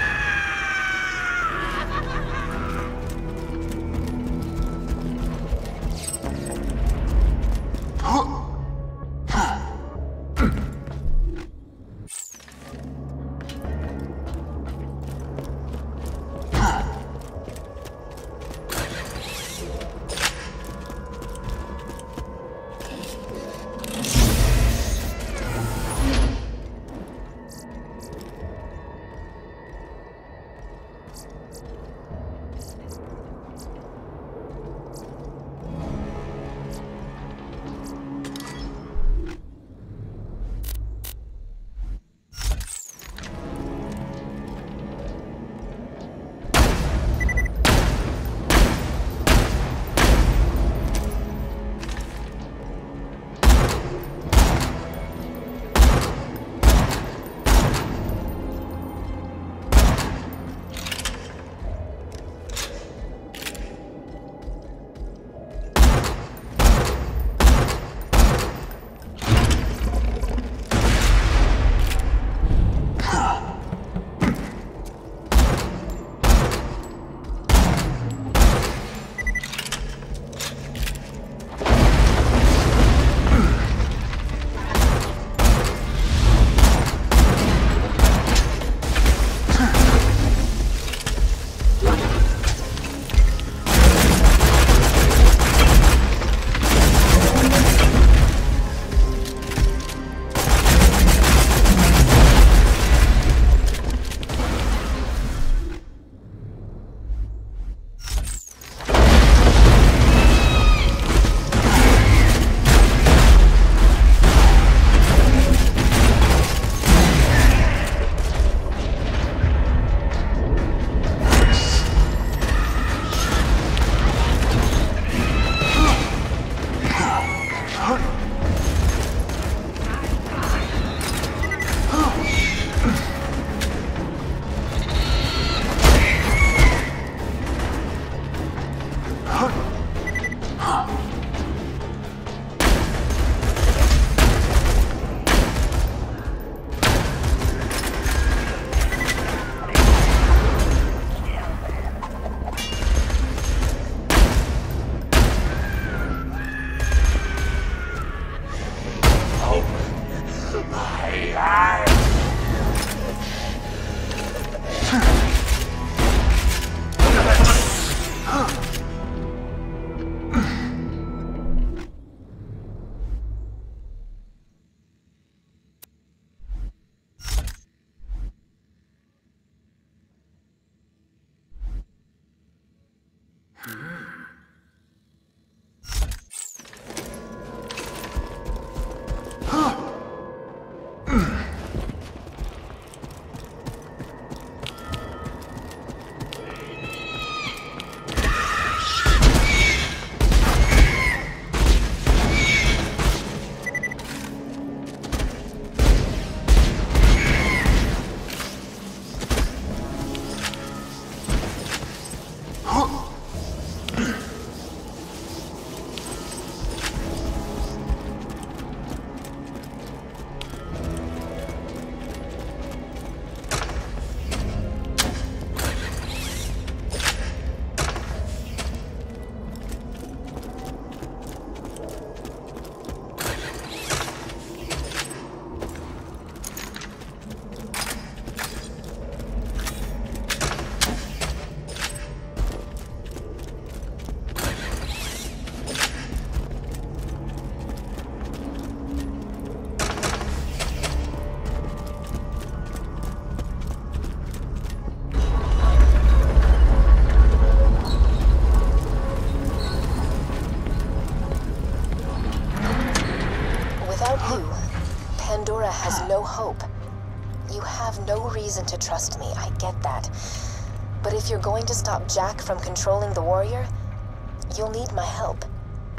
Speaker 10: has no hope. You have no reason to trust me, I get that. But if you're going to stop Jack from controlling the warrior, you'll need my help.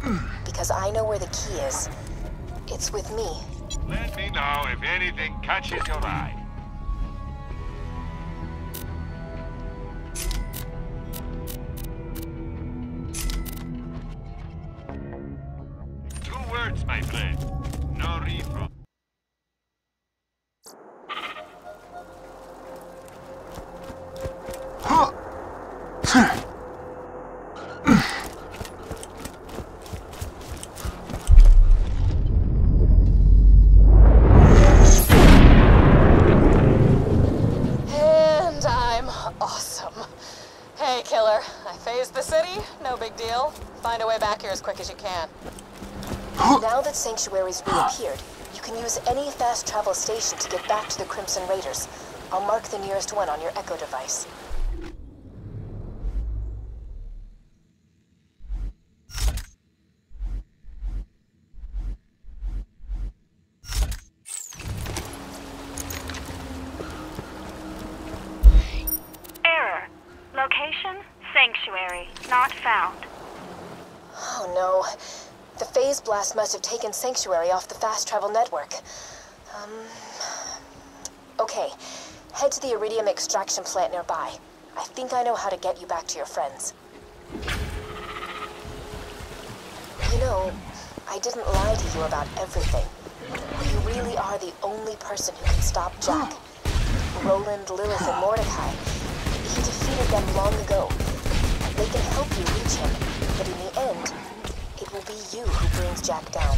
Speaker 10: because I know where the key is. It's with me.
Speaker 3: Let me know if anything catches your eye. Two words, my friend. No refund.
Speaker 6: And I'm awesome. Hey, killer. I phased the city. No big deal. Find a way back here as quick as you can.
Speaker 10: Now that Sanctuary's reappeared, you can use any fast travel station to get back to the Crimson Raiders. I'll mark the nearest one on your Echo device.
Speaker 15: Error. Location, Sanctuary. Not found.
Speaker 10: Oh no. The phase blast must have taken Sanctuary off the fast travel network. Um... Okay. Head to the Iridium extraction plant nearby. I think I know how to get you back to your friends. You know, I didn't lie to you about everything. You really are the only person who can stop Jack. Roland, Lilith, and Mordecai. He defeated them long ago. They can help you reach him, but in the end, it will be you who brings Jack down.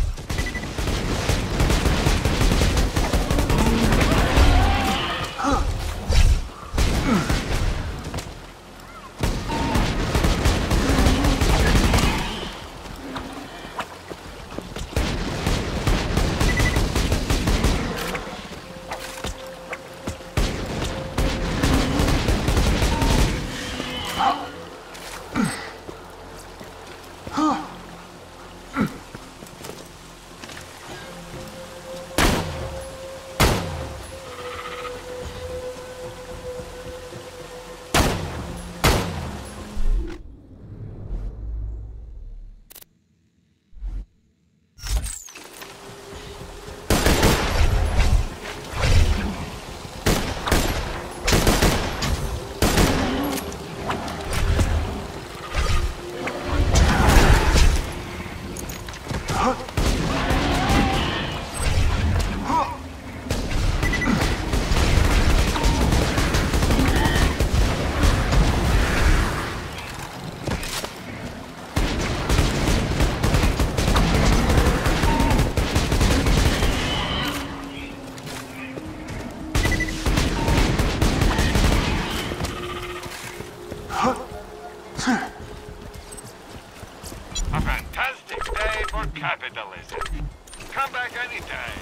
Speaker 3: A fantastic day for capitalism. Come back anytime.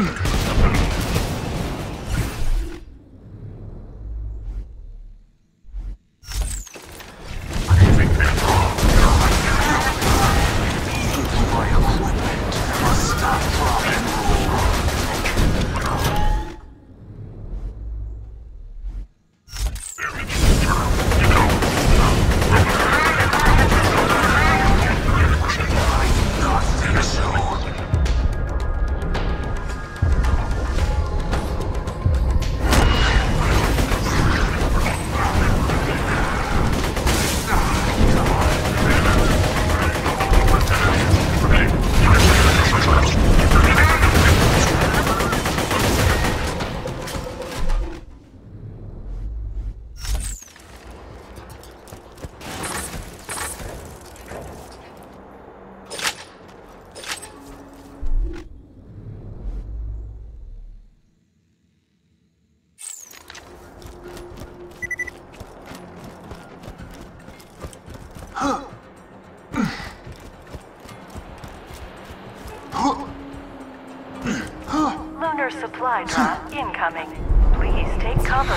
Speaker 15: Lunar supply drop incoming. Please take cover.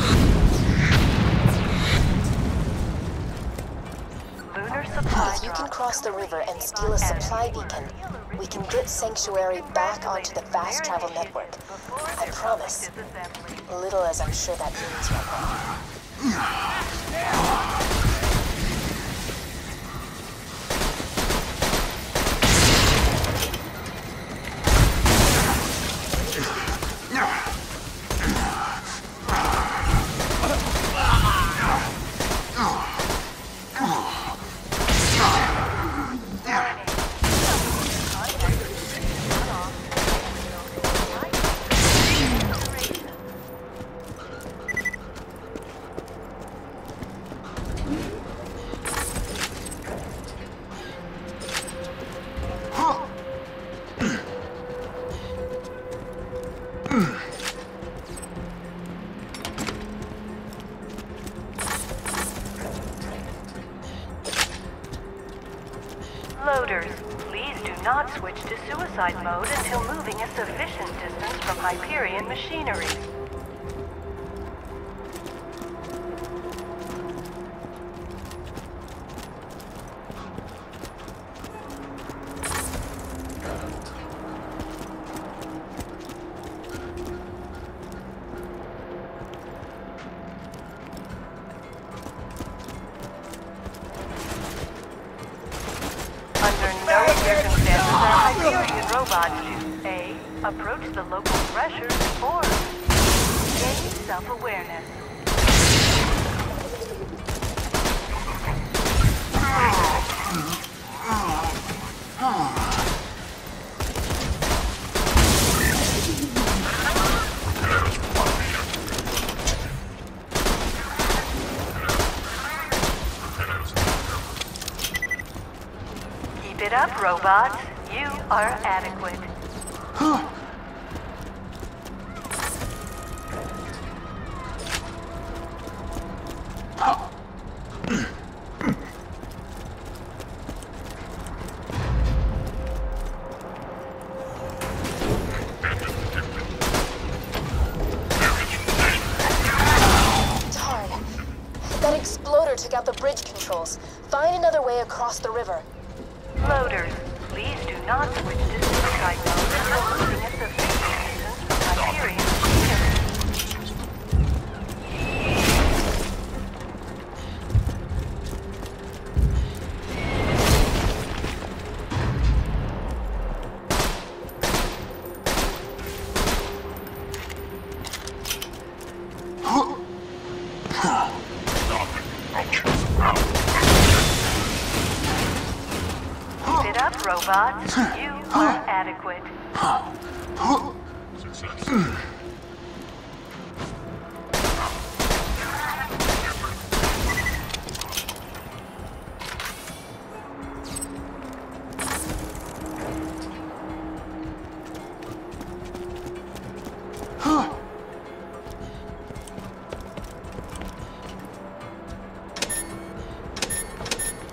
Speaker 15: Lunar supply
Speaker 10: If you can cross the river and steal a supply beacon, we can get Sanctuary back onto the fast travel network. I promise. Little as I'm sure that means right now.
Speaker 15: Loaders, please do not switch to suicide mode until moving a sufficient distance from Hyperion machinery. Under no circumstances are Hyperion robots to A. Approach the local pressures, or gain self-awareness. Keep it up, robots. You are adequate.
Speaker 10: Darn. That exploder took out the bridge controls. Find another way across the river.
Speaker 15: Loaders, please do not switch to suicide mode until moving a sufficient distance from Hyperion machinery. Keep it up, robots. You are adequate.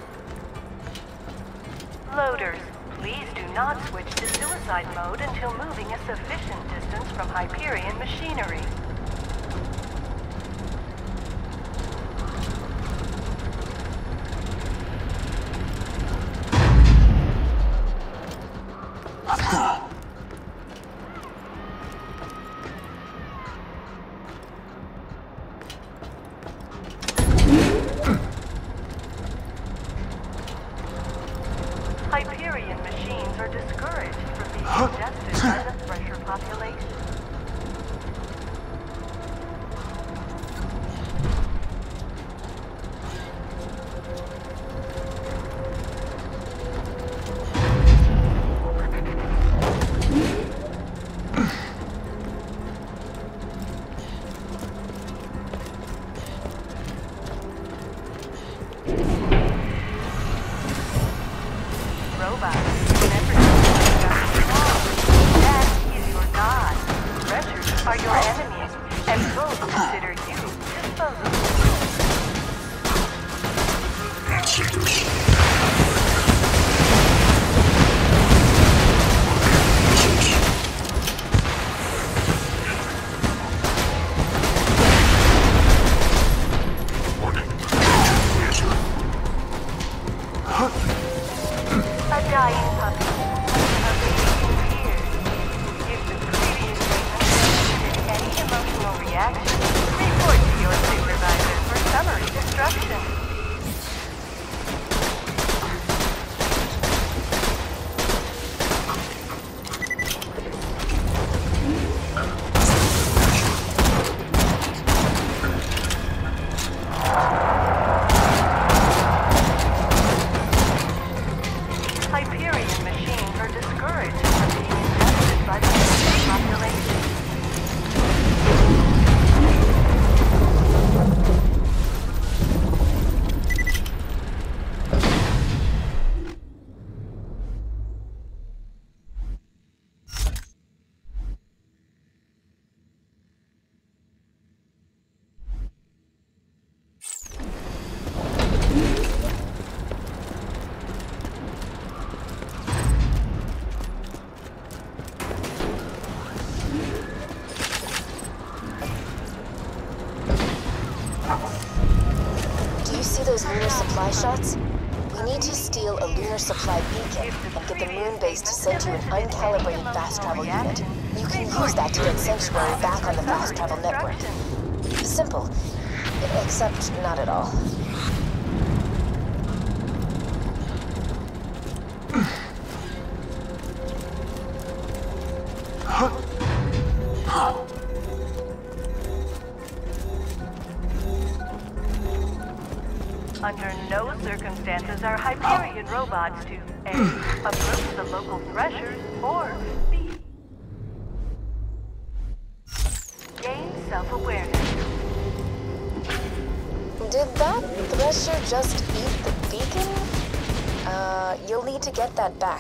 Speaker 15: Loaders, please do not switch to suicide mode until moving moving a sufficient distance from Hyperion machinery. Hyperion machines are discouraged from being ingested by the Thresher population.
Speaker 10: Lunar supply shots? We need to steal a lunar supply beacon and get the moon base to send you an uncalibrated fast travel unit. You can use that to get Sanctuary back on the fast travel network. Simple, except not at all.
Speaker 15: Under no circumstances are Hyperion robots to A. Approach the local threshers, or B. Gain self-awareness.
Speaker 10: Did that thresher just eat the beacon? Uh, you'll need to get that back.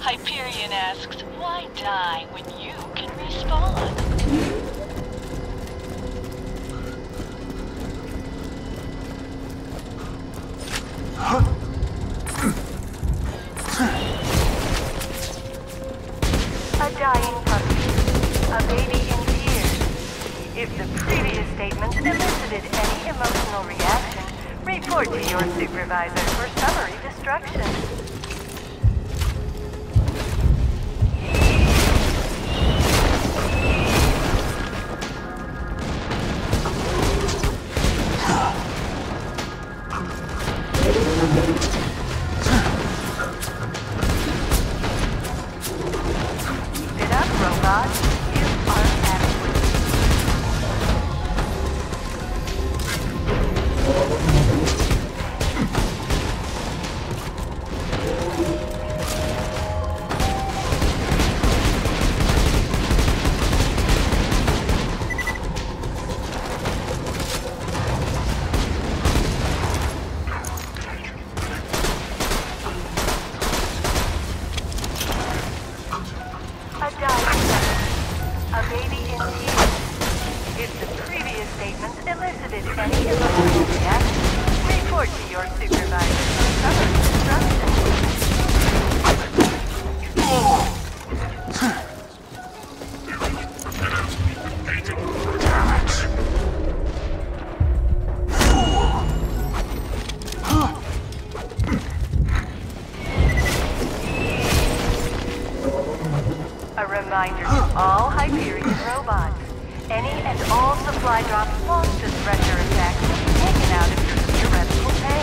Speaker 15: Hyperion asks, why die when you can respawn? A dying puppy. A baby in tears. If the previous statement elicited any emotional reaction, report to your supervisor for summary destruction. Sit up, robot. You are adequate. A dying puppy. A baby in tears. If the previous statements elicited any emotional reaction, report to your supervisor for summary destruction. A reminder to all Hyperion robots. Any and all supply drops lost to Thresher attacks will be taken out of your theoretical pay.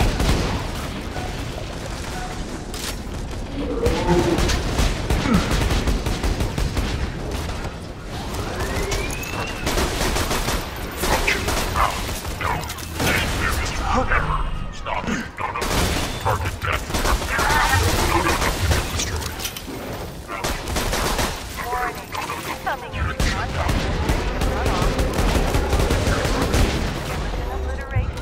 Speaker 2: Stop it. No, no. Target death. No, no, no. Destroyed.
Speaker 15: Warning. Something in the contact is ready to run off. An obliteration.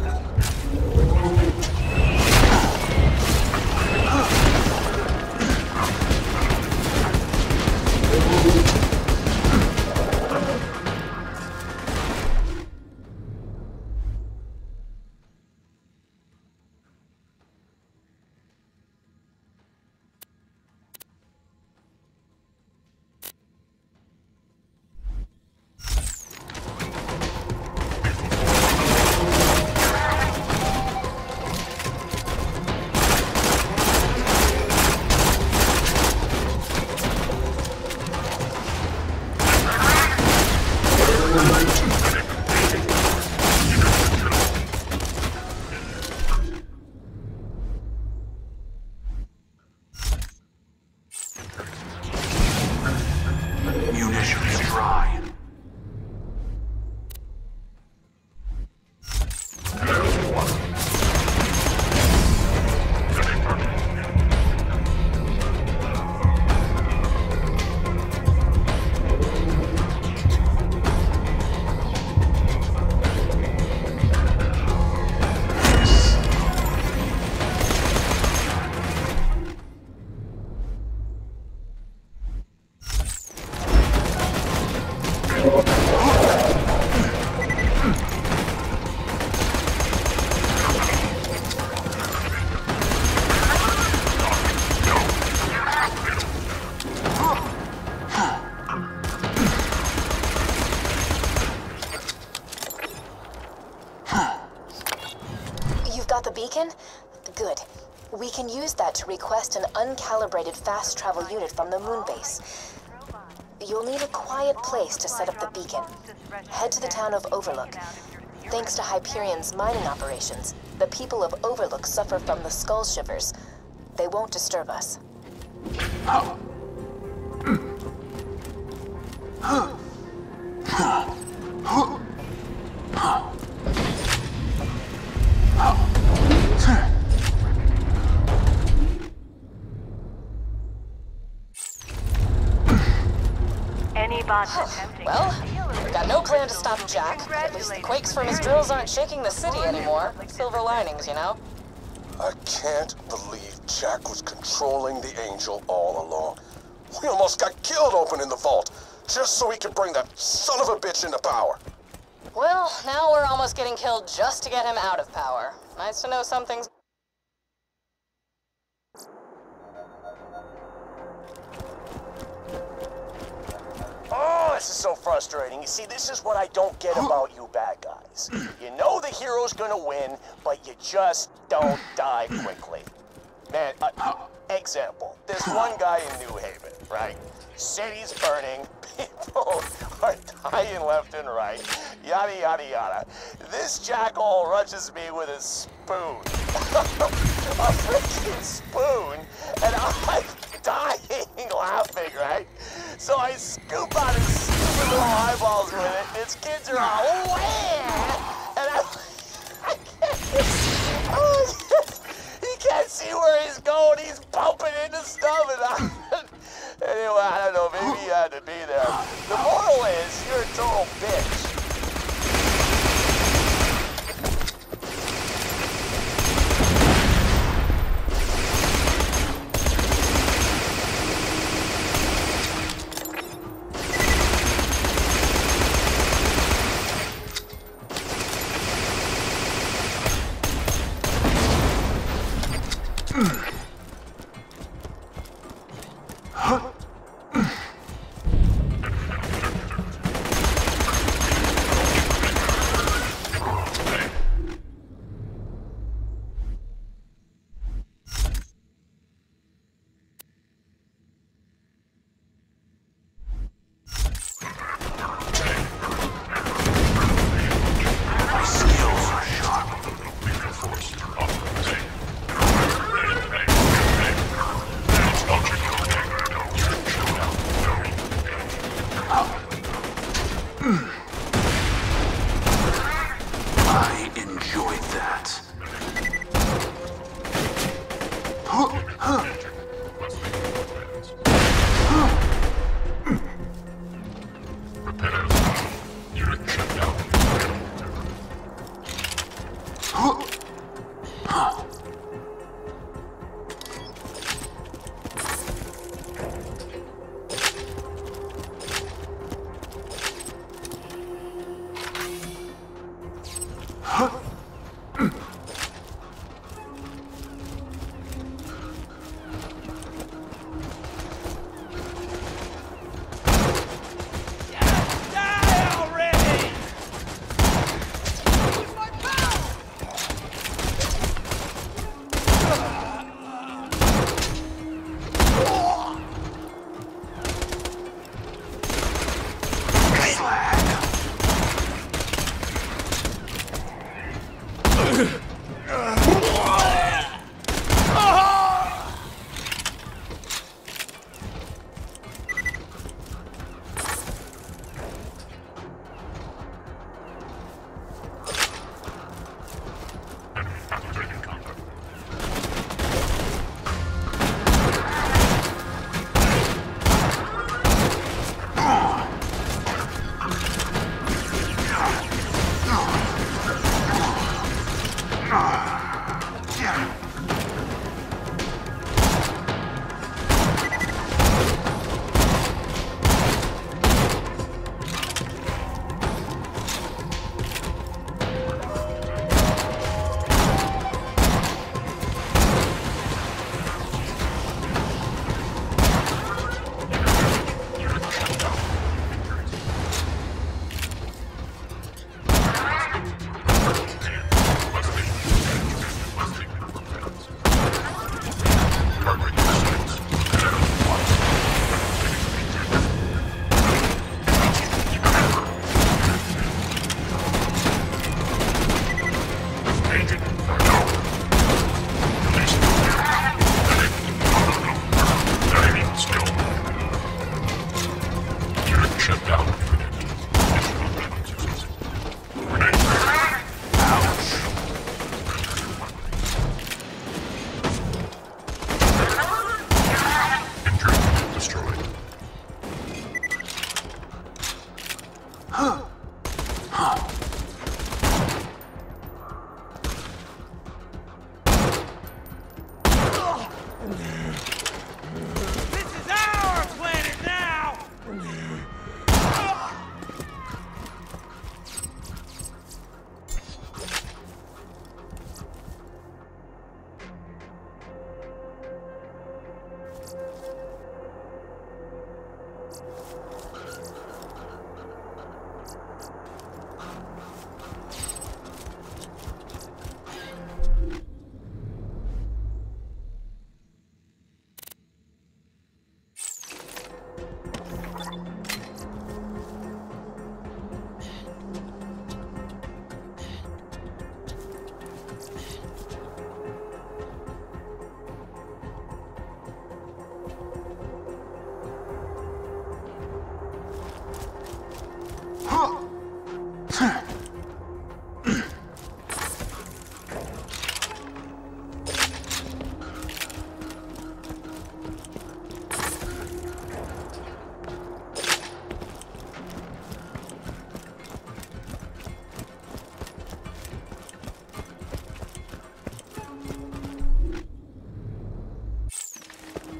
Speaker 2: Munitions dry.
Speaker 10: You've got the beacon? Good. We can use that to request an uncalibrated fast travel unit from the moon base. You'll need a quiet place to set up the beacon. Head to the town of Overlook. Thanks to Hyperion's mining operations, the people of Overlook suffer from the skull shivers. They won't disturb us.
Speaker 15: Any bots attempting
Speaker 6: Well,
Speaker 15: to steal
Speaker 6: we've got no plan to stop Jack. At least the quakes from his drills aren't shaking the city anymore. Silver linings, you know?
Speaker 5: I can't believe Jack was controlling the Angel all along. We almost got killed opening the vault, just so he could bring that son of a bitch into power.
Speaker 6: Well, now we're almost getting killed just to get him out of power. Nice to know something's...
Speaker 16: Oh, this is so frustrating. You see, this is what I don't get about you bad guys. You know the hero's gonna win, but you just don't die quickly. Man, uh, example, this one guy in New Haven, right? City's burning, people are dying left and right, yada, yada, yada. This jackal rushes me with a spoon. A freaking spoon, and I'm dying laughing, right? So I scoop out his stupid little eyeballs with it, and his kids are all, wah! And I, I can't, oh, he can't see where he's going, he's bumping into stuff, and I, anyway, I don't know, maybe he had to be there. The moral is, you're a total bitch.
Speaker 2: I enjoyed that. Ah!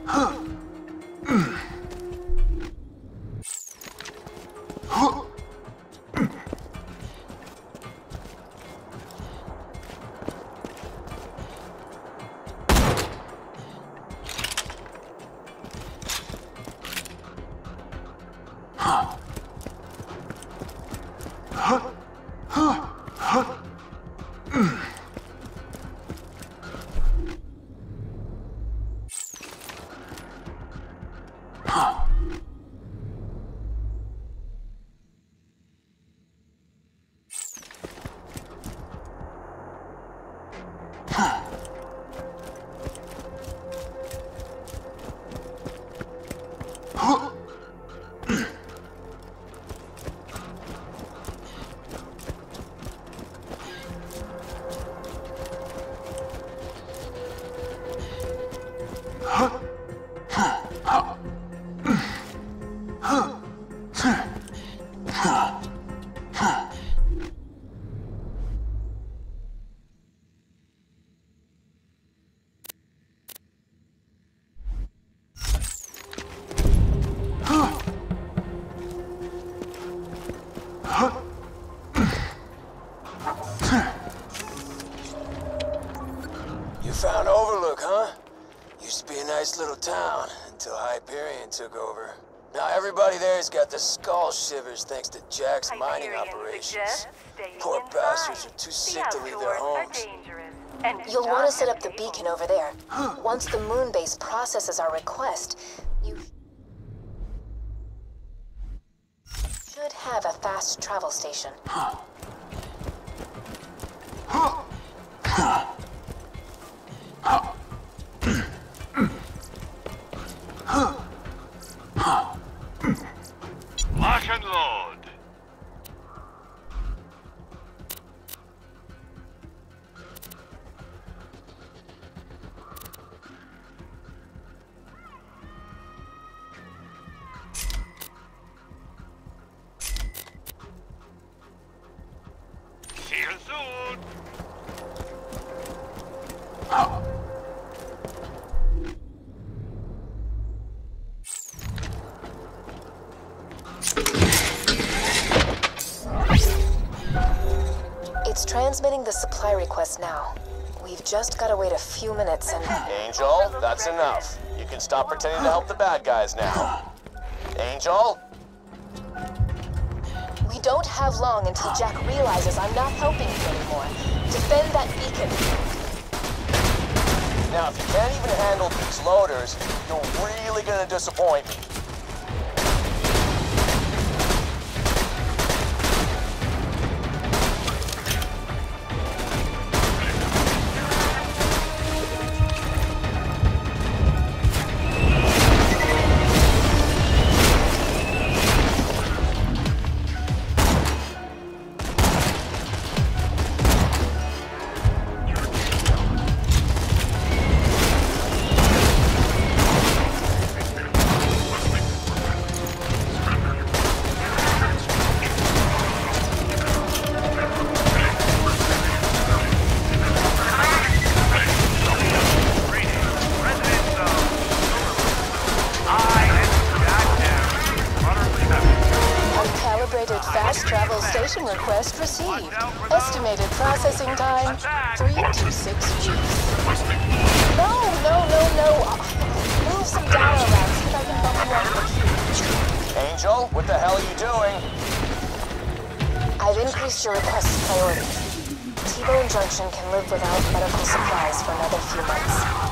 Speaker 16: You found Overlook, huh? Used to be a nice little town until Hyperion took over. Now everybody there's got the skull shivers thanks to Jack's mining operations. Poor bastards are too sick to leave their homes.
Speaker 10: You'll want to set up the beacon over there. Once the moon base processes our request, you should have a fast travel station.
Speaker 3: Lock and load. See you soon.
Speaker 10: It's transmitting the supply request now. We've just got to wait a few minutes and...
Speaker 16: Angel, that's enough. You can stop pretending to help the bad guys now. Angel?
Speaker 10: We don't have long until Jack realizes I'm not helping you anymore. Defend that beacon.
Speaker 16: Now, if you can't even handle these loaders, you're really gonna disappoint me.
Speaker 10: Fast travel station request received. Estimated processing time, three to six weeks. No, no, no, no. Move some data around, see if I can bump you off the queue.
Speaker 16: Angel, what the hell are you doing?
Speaker 10: I've increased your request's priority. T-Bone Junction can live without medical supplies for another few months.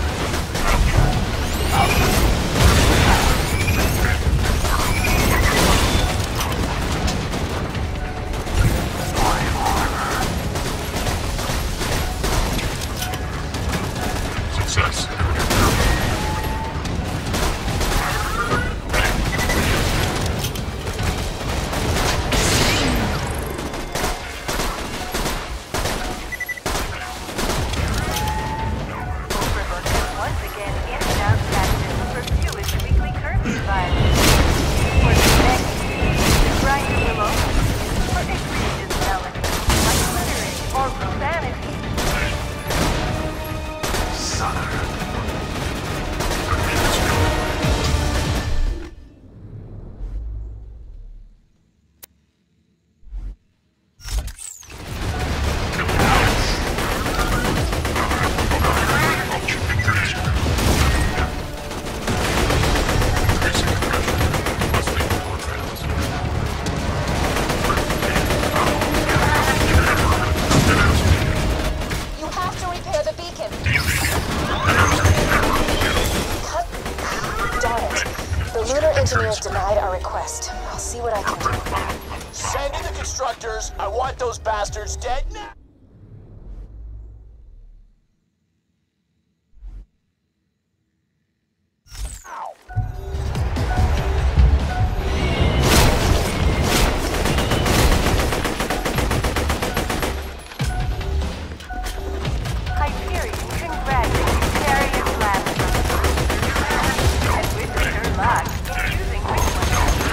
Speaker 2: Success.
Speaker 15: Overlook is once again in and out that
Speaker 10: engineers denied our request. I'll see what I can do.
Speaker 16: Send in the constructors. I want those bastards dead now.
Speaker 15: Hyperion congratulates Darius Lattimore and wishes her luck in choosing which one.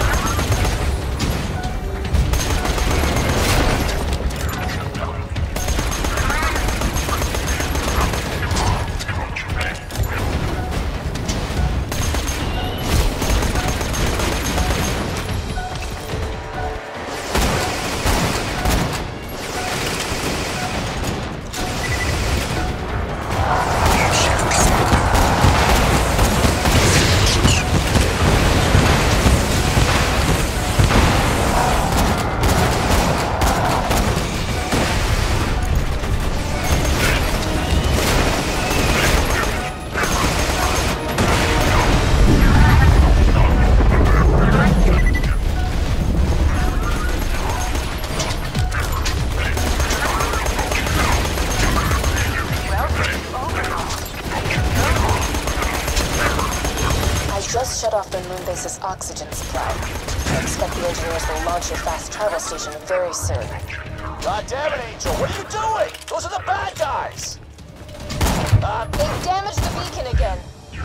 Speaker 10: Just shut off the moon base's oxygen supply. I expect the engineers will launch your fast travel station very soon.
Speaker 16: God damn it, Angel! What are you doing? Those are the bad guys!
Speaker 10: Uh, they damaged the beacon again.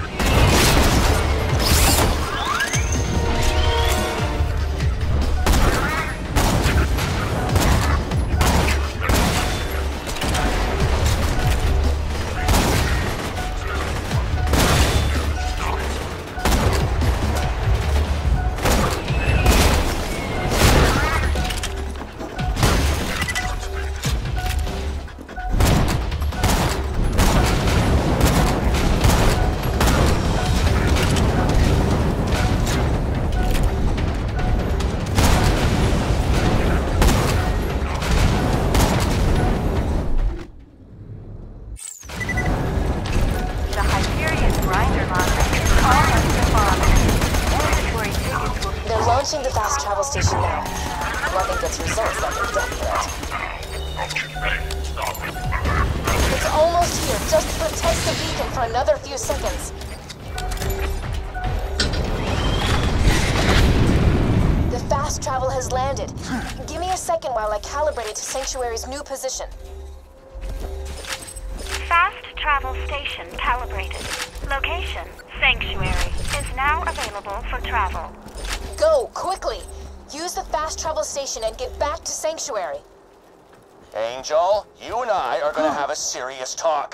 Speaker 10: Launching the fast travel station now. Nothing gets results like a death threat. It's almost here. Just protect the beacon for another few seconds. The fast travel has landed. Give me a second while I calibrate it to Sanctuary's new position.
Speaker 17: Fast travel station calibrated. Location, Sanctuary, is now available for travel.
Speaker 10: Go, quickly! Use the fast travel station and get back to Sanctuary.
Speaker 16: Angel, you and I are gonna have a serious talk.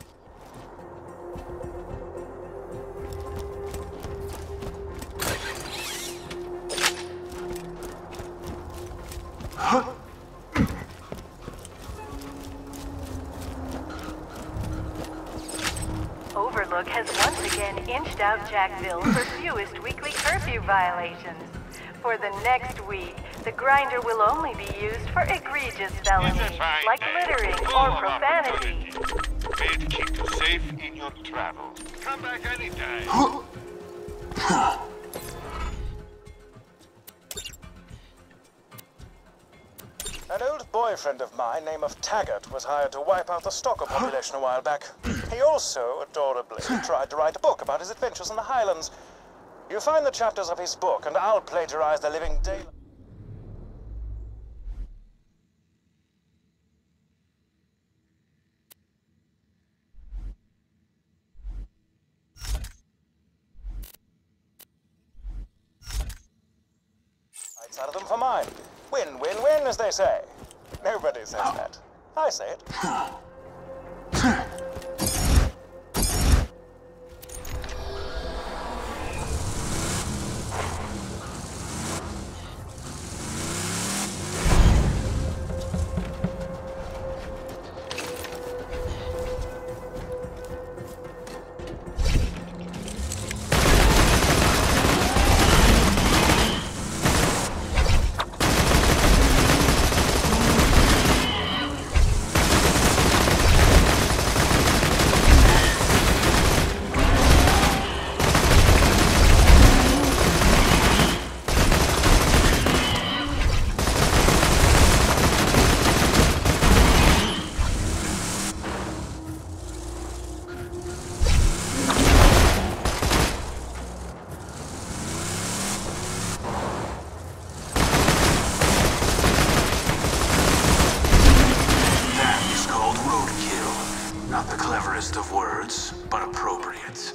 Speaker 15: Overlook has once again inched out Jackville for fewest weekly curfew violations. For the next week, the grinder will only be used for egregious felonies, like littering or profanity.
Speaker 3: Made keep you safe in your travels. Come back anytime.
Speaker 18: An old boyfriend of mine named of Taggart was hired to wipe out the stalker population a while back. He also, adorably, tried to write a book about his adventures in the Highlands. You find the chapters of his book, and I'll plagiarize the living daylight. Out of them for mine. Win, win, win, as they say. Nobody says that. I say it.
Speaker 19: cleverest of words, but appropriate.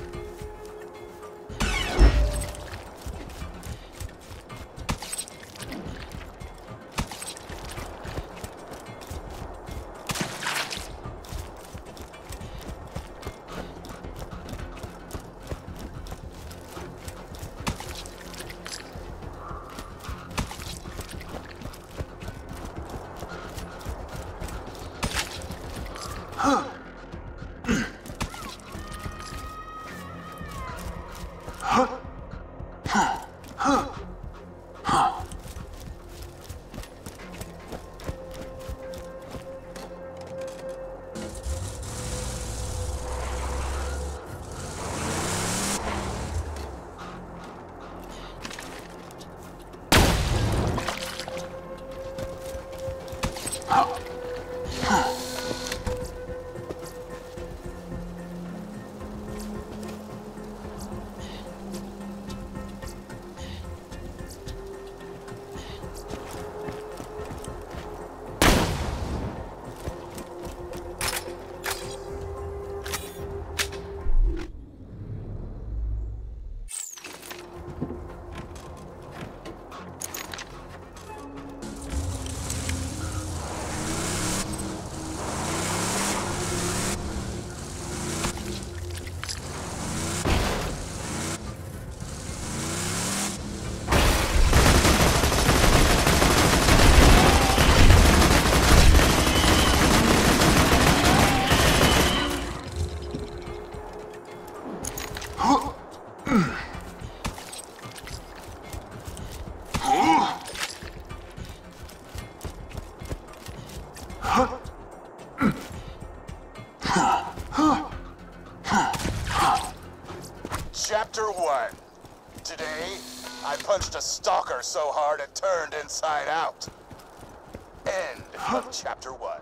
Speaker 16: Chapter one. Today, I punched a stalker so hard it turned inside out. End of chapter one.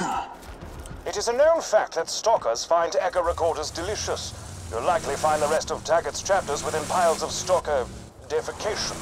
Speaker 18: It is a known fact that stalkers find echo recorders delicious. You'll likely find the rest of Taggart's chapters within piles of stalker defecation.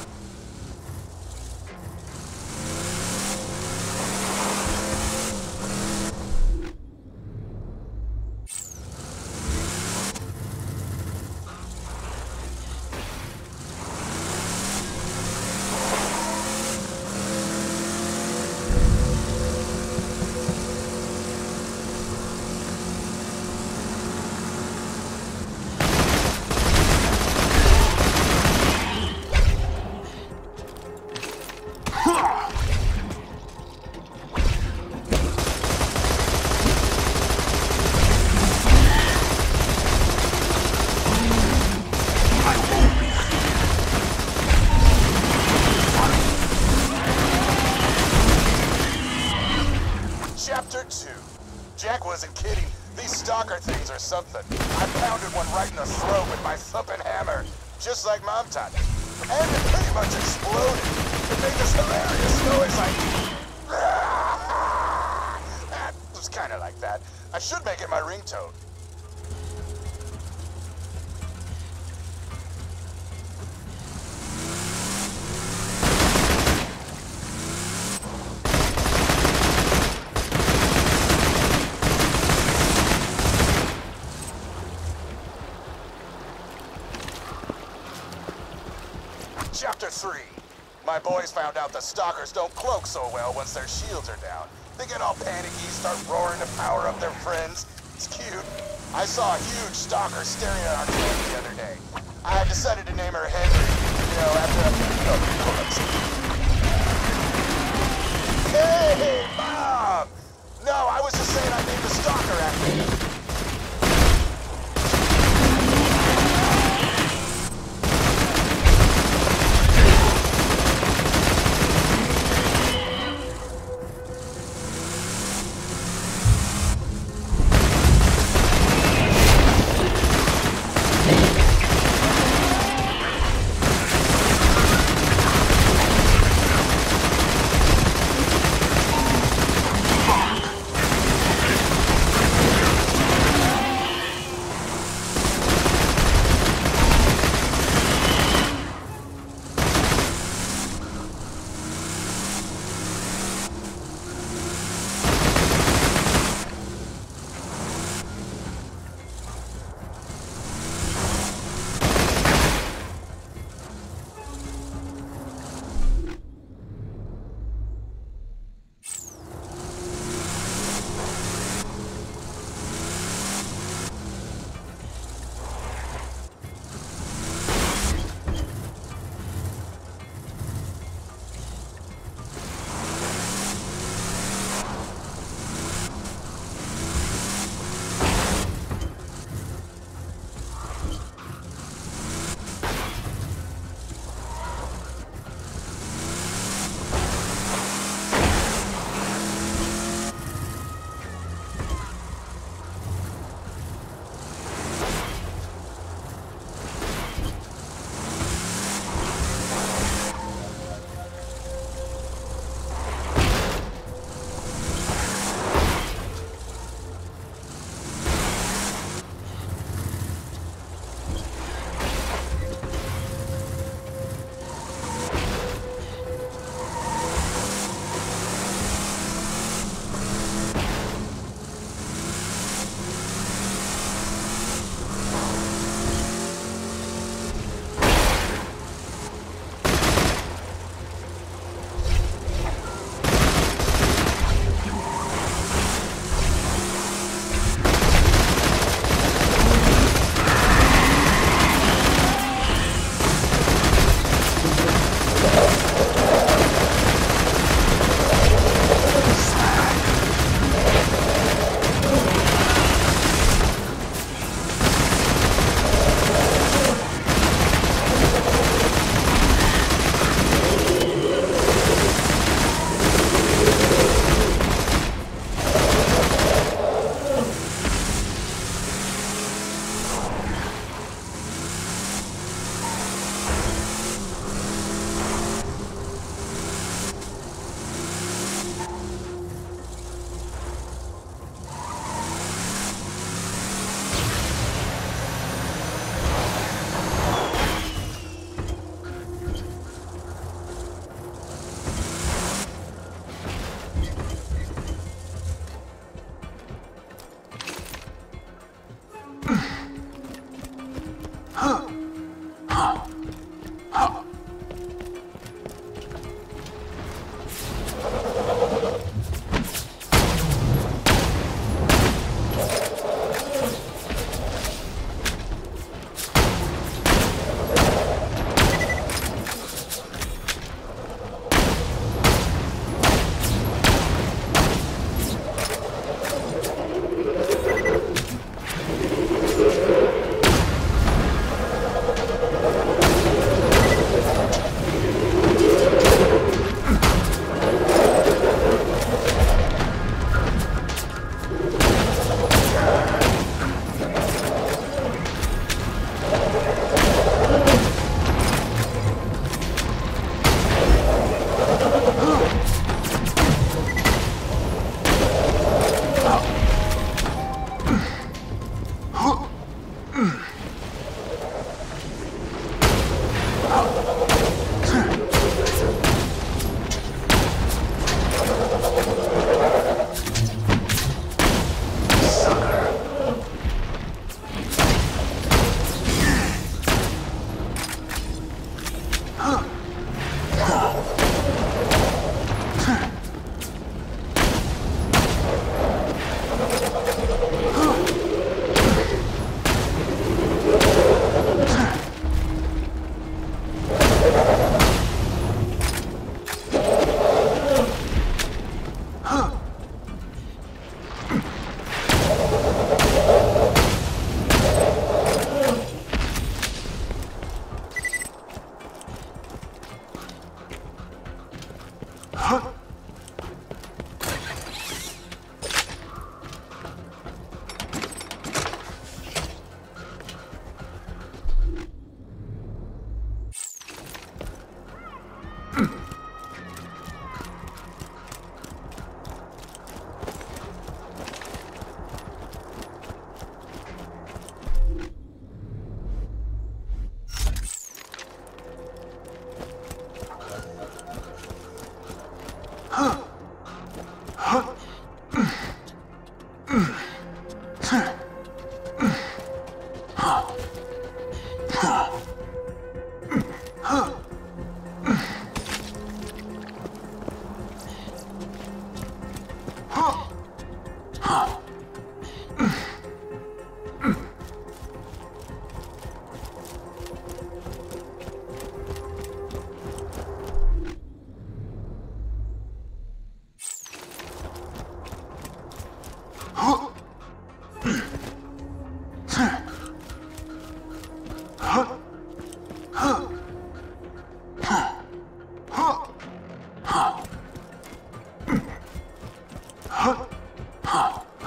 Speaker 16: Chapter two. Jack wasn't kidding. These stalker things are something. I pounded one right in the throat with my thumping hammer, just like Mom taught me. And it pretty much exploded. It made this hilarious noise like... It was kind of like that. I should make it my ringtone. Chapter three. My boys found out the stalkers don't cloak so well once their shields are down. They get all panicky, start roaring to power up their friends. It's cute. I saw a huge stalker staring at our camp the other day. I decided to name her Henry, you know, after a... Hey, Mom! No, I was just saying I named the stalker after you.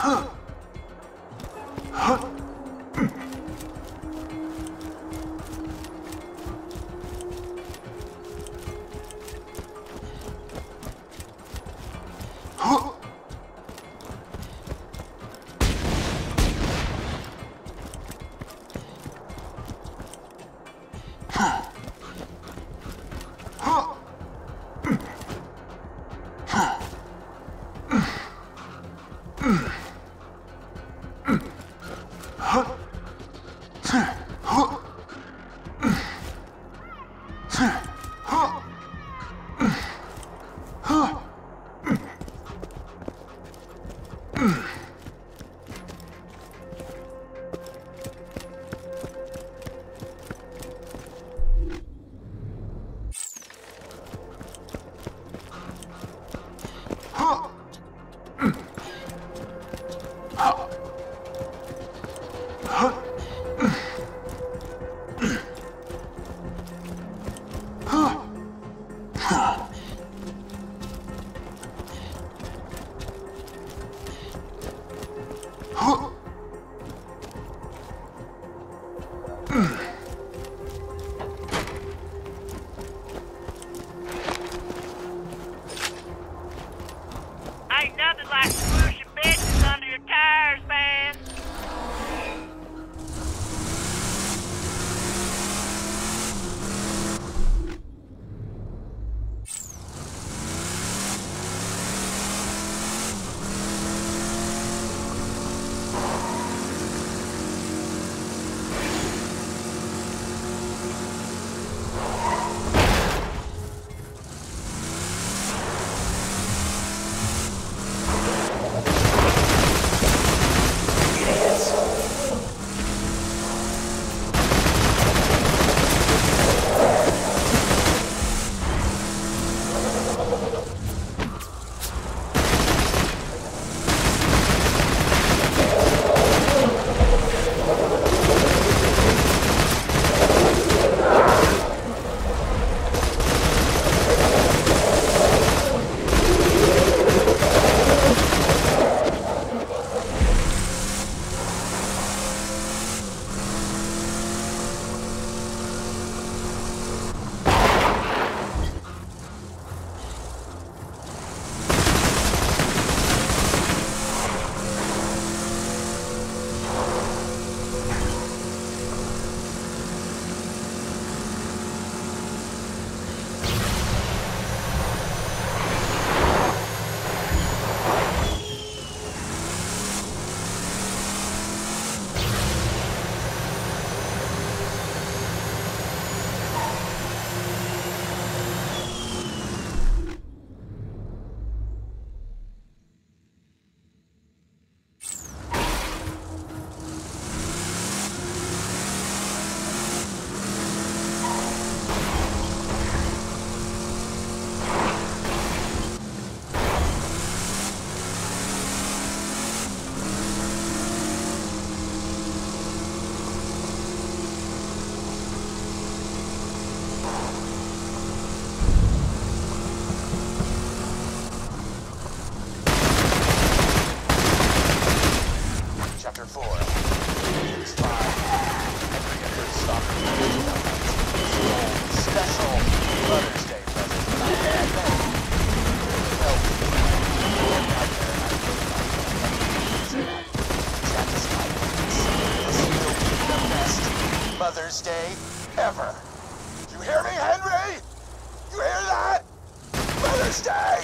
Speaker 14: Ain't nothing like squishing bitches under your tires, man.
Speaker 16: Mother's Day ever. You hear me, Henry? You hear that? Mother's Day!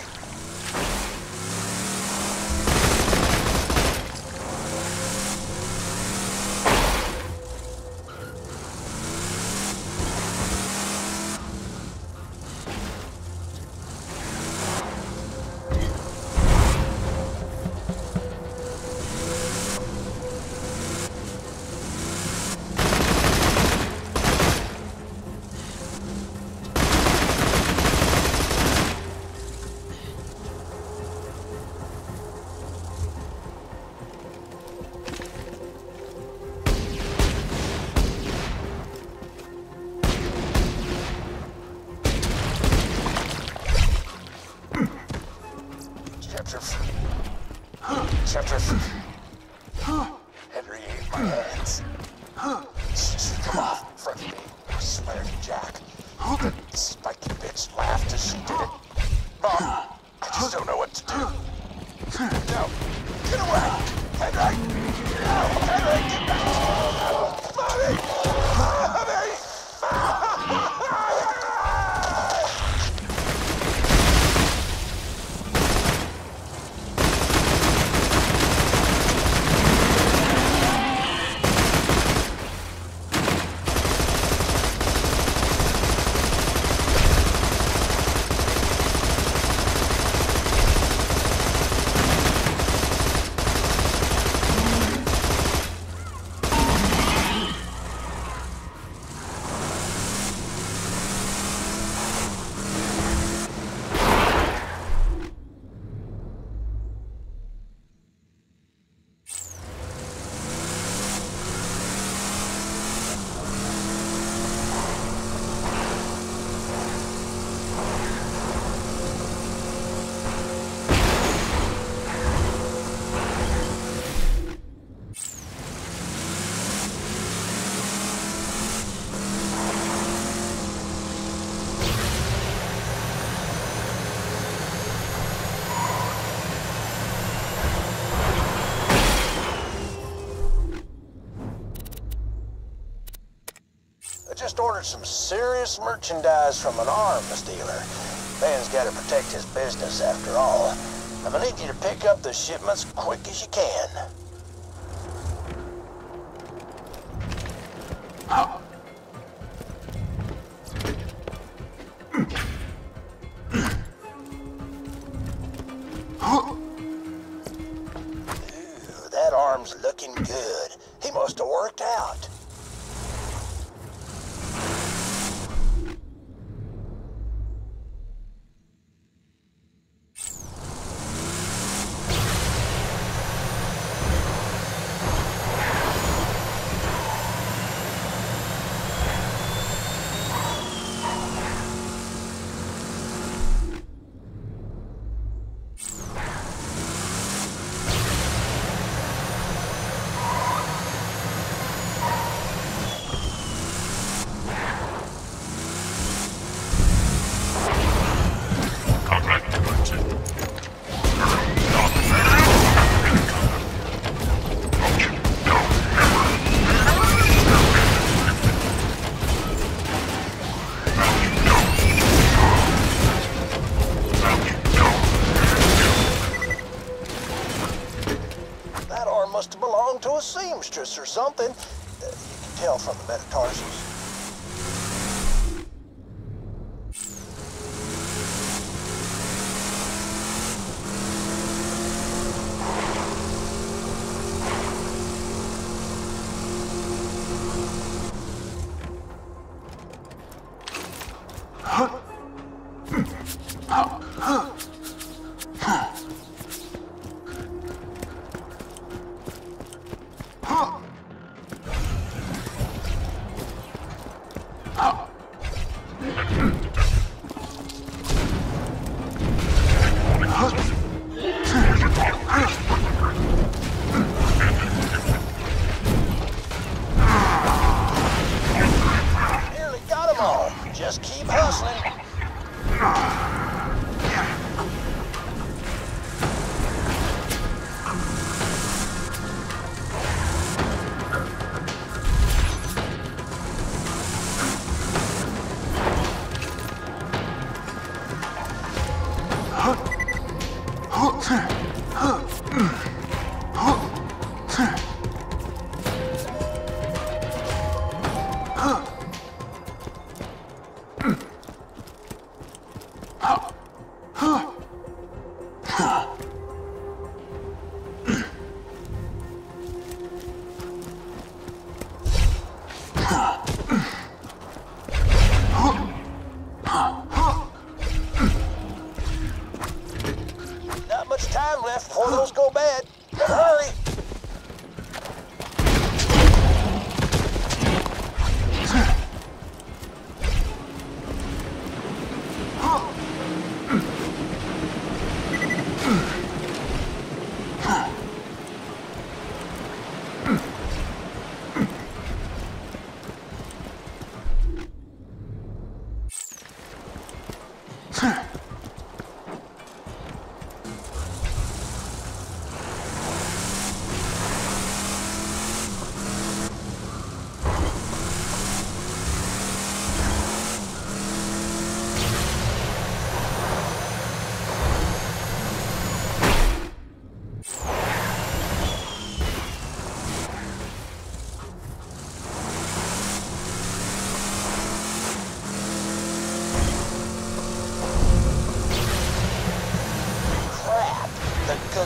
Speaker 16: Chapter... Chapter... right. Come off in front of me. I swear to Jack. The spiky bitch laughed as she did it. Mom, I just don't know what to do. No, get away! Henry! No, Henry, get back! Mommy! Mommy! Just ordered some serious merchandise from an arms dealer. Man's got to protect his business after all. I'm gonna need you to pick up the shipments quick as you can. Ooh, that arm's looking good. He must have worked out. Must have belonged to a seamstress or something. Uh, you can tell from the metatarsals. Nearly got them all. Just keep hustling. Not much time left before those go bad. Better hurry.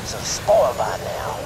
Speaker 16: so spoiled by now.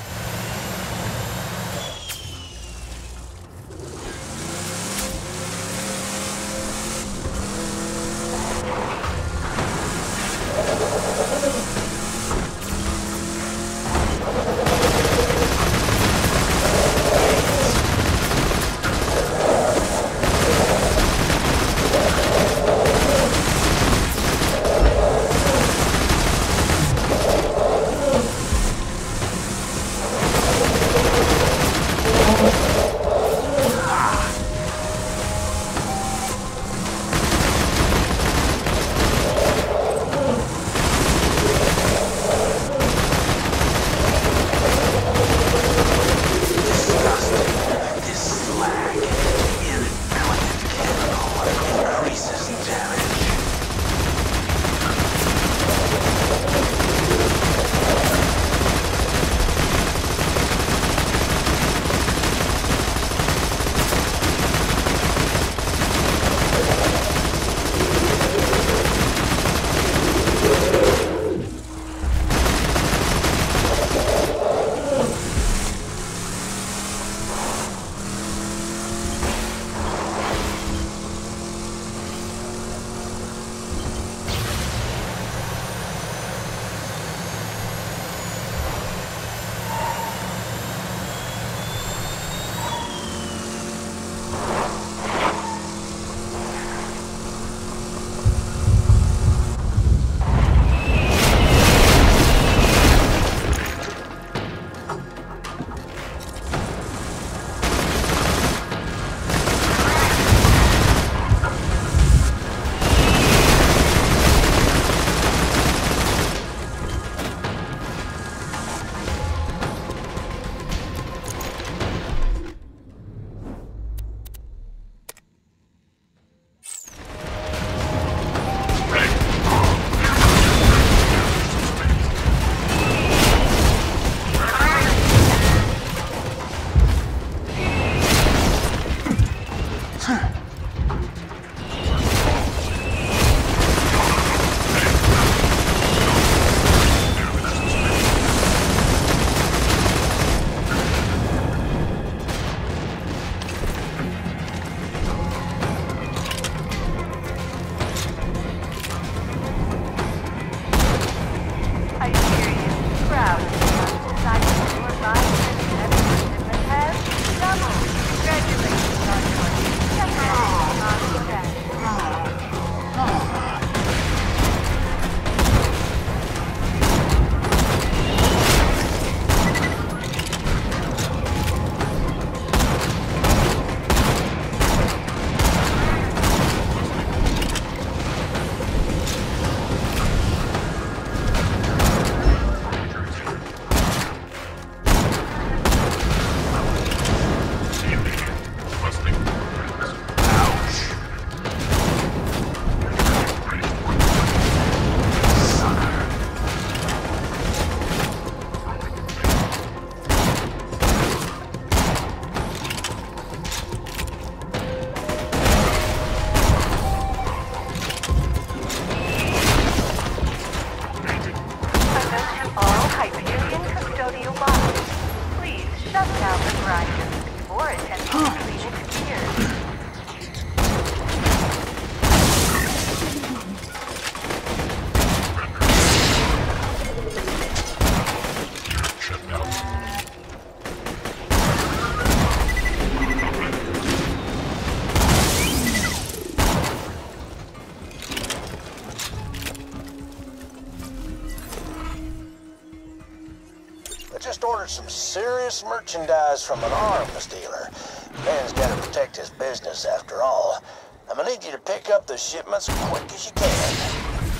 Speaker 16: Just ordered some serious merchandise from an arms dealer. Man's got to protect his business after all. I'm gonna need you to pick up the shipments quick as you can.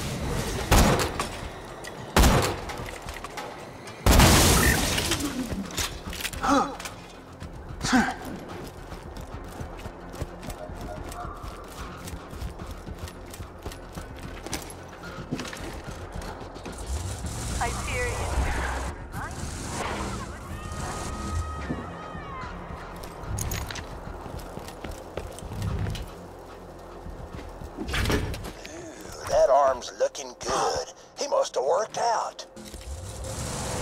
Speaker 16: Huh. Looking good. He must have worked out.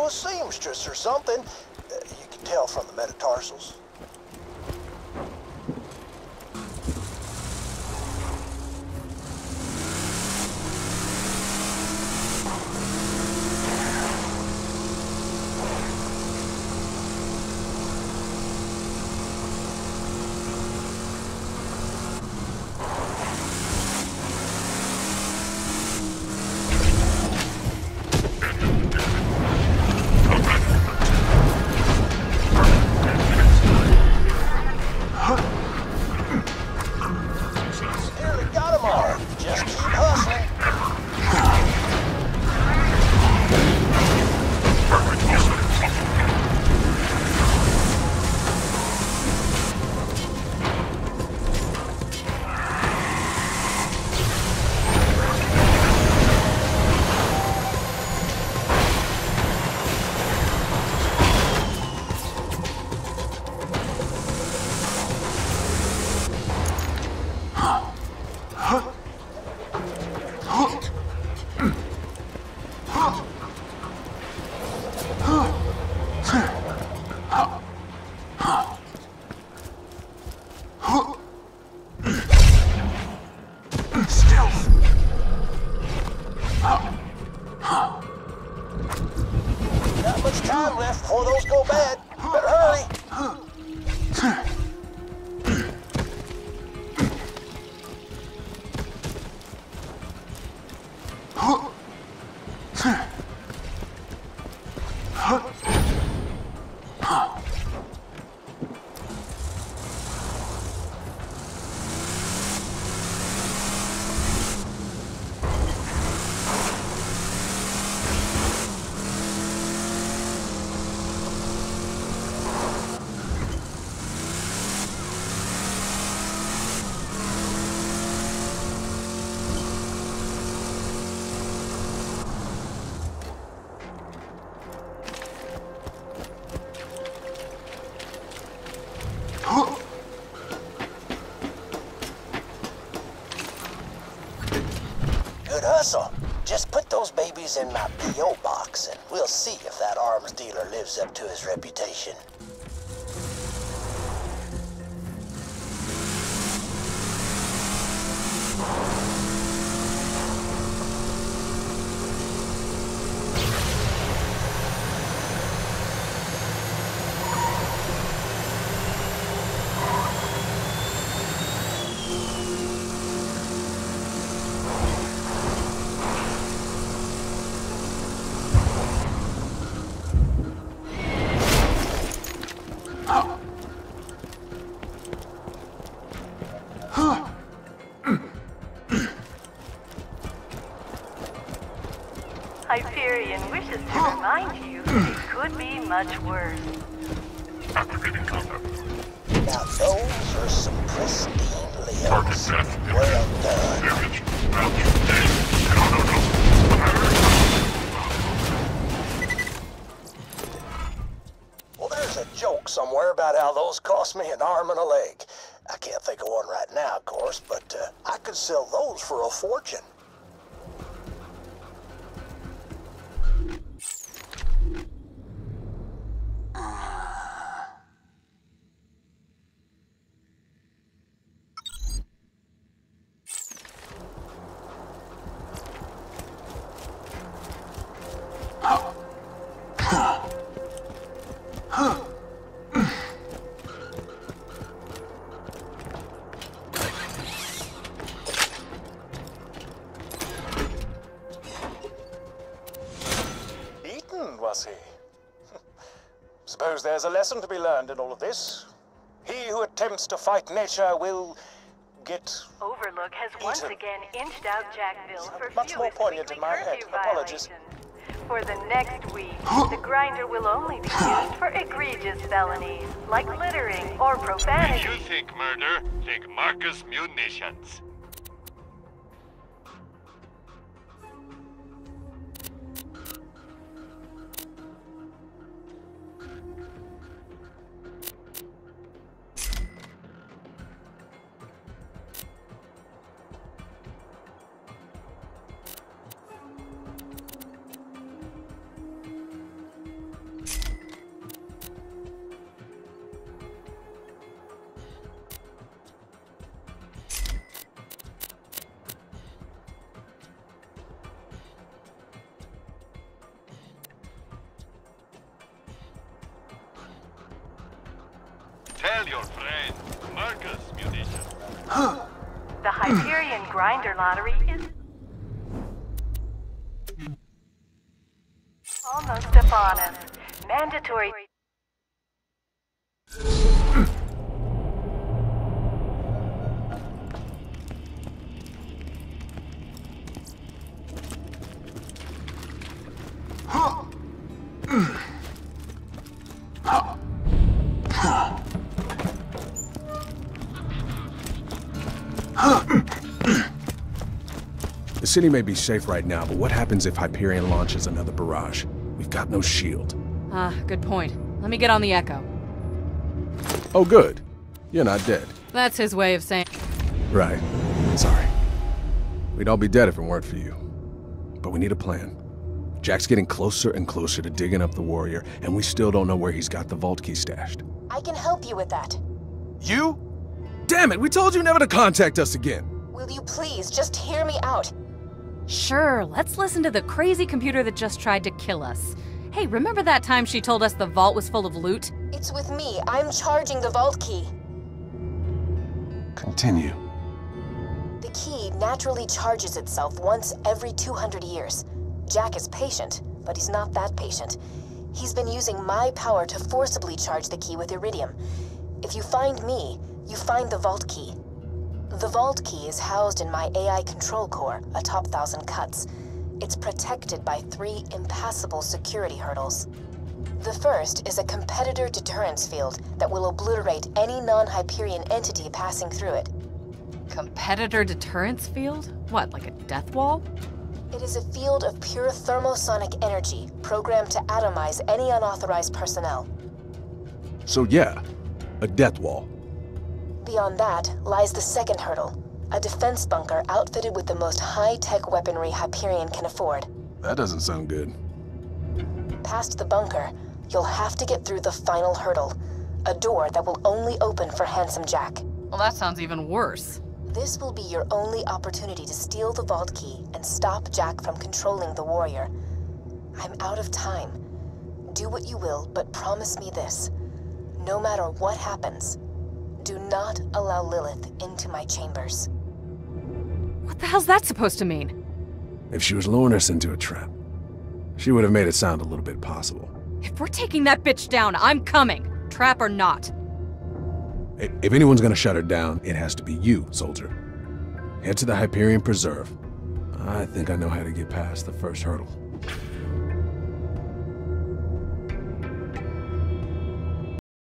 Speaker 16: a seamstress or something. Uh, you can tell from the metatarsals. Just put those babies in my P O box, and we'll see if that arms dealer lives up to his reputation.
Speaker 15: Hyperion wishes to remind you it could be much worse.
Speaker 16: Now those are some pristine limbs. Well done. Well, there's a joke somewhere about how those cost me an arm and a leg. I can't think of one right now, of course, but uh, I could sell those for a fortune.
Speaker 18: Was he? Suppose there's a lesson to be learned in all of this. He who attempts to fight nature will get...
Speaker 15: Overlook has once
Speaker 18: eaten.
Speaker 15: again inched out Jackville for
Speaker 18: Much more
Speaker 15: fewest
Speaker 18: poignant in
Speaker 15: weekly
Speaker 18: my head.
Speaker 15: curfew
Speaker 18: Apologies.
Speaker 15: violations. For the next week, the grinder will only be used for egregious felonies, like littering or profanity.
Speaker 3: If you think murder, think Marcus Munitions. Tell your friend, Marcus Munitions.
Speaker 15: The Hyperion Grinder Lottery is almost upon us. Mandatory.
Speaker 5: The city may be safe right now, but what happens if Hyperion launches another barrage? We've got no shield.
Speaker 9: Ah, good point. Let me get on the Echo.
Speaker 5: Oh, good. You're not dead.
Speaker 9: That's his way of saying...
Speaker 5: Right. Sorry. We'd all be dead if it weren't for you. But we need a plan. Jack's getting closer and closer to digging up the warrior, and we still don't know where he's got the vault key stashed.
Speaker 10: I can help you with that.
Speaker 5: You? Damn it, we told you never to contact us again!
Speaker 10: Will you please just hear me out?
Speaker 9: Sure, let's listen to the crazy computer that just tried to kill us. Hey, remember that time she told us the vault was full of loot?
Speaker 10: It's with me. I'm charging the vault key.
Speaker 5: Continue.
Speaker 10: The key naturally charges itself once every two hundred years. Jack is patient, but he's not that patient. He's been using my power to forcibly charge the key with iridium. If you find me, you find the vault key. The vault key is housed in my A I control core atop Thousand Cuts. It's protected by three impassable security hurdles. The first is a competitor deterrence field that will obliterate any non-Hyperion entity passing through it.
Speaker 9: Competitor deterrence field? What, like a death wall?
Speaker 10: It is a field of pure thermosonic energy programmed to atomize any unauthorized personnel.
Speaker 5: So yeah, a death wall.
Speaker 10: Beyond that lies the second hurdle, a defense bunker outfitted with the most high-tech weaponry Hyperion can afford.
Speaker 5: That doesn't sound good.
Speaker 10: Past the bunker, you'll have to get through the final hurdle, a door that will only open for Handsome Jack.
Speaker 9: Well, that sounds even worse.
Speaker 10: This will be your only opportunity to steal the vault key and stop Jack from controlling the warrior. I'm out of time. Do what you will, but promise me this. No matter what happens, do not allow Lilith into my chambers.
Speaker 9: What the hell's that supposed to mean?
Speaker 5: If she was luring us into a trap, she would have made it sound a little bit possible.
Speaker 9: If we're taking that bitch down, I'm coming. Trap or not.
Speaker 5: If anyone's gonna shut her down, it has to be you, soldier. Head to the Hyperion Preserve. I think I know how to get past the first hurdle.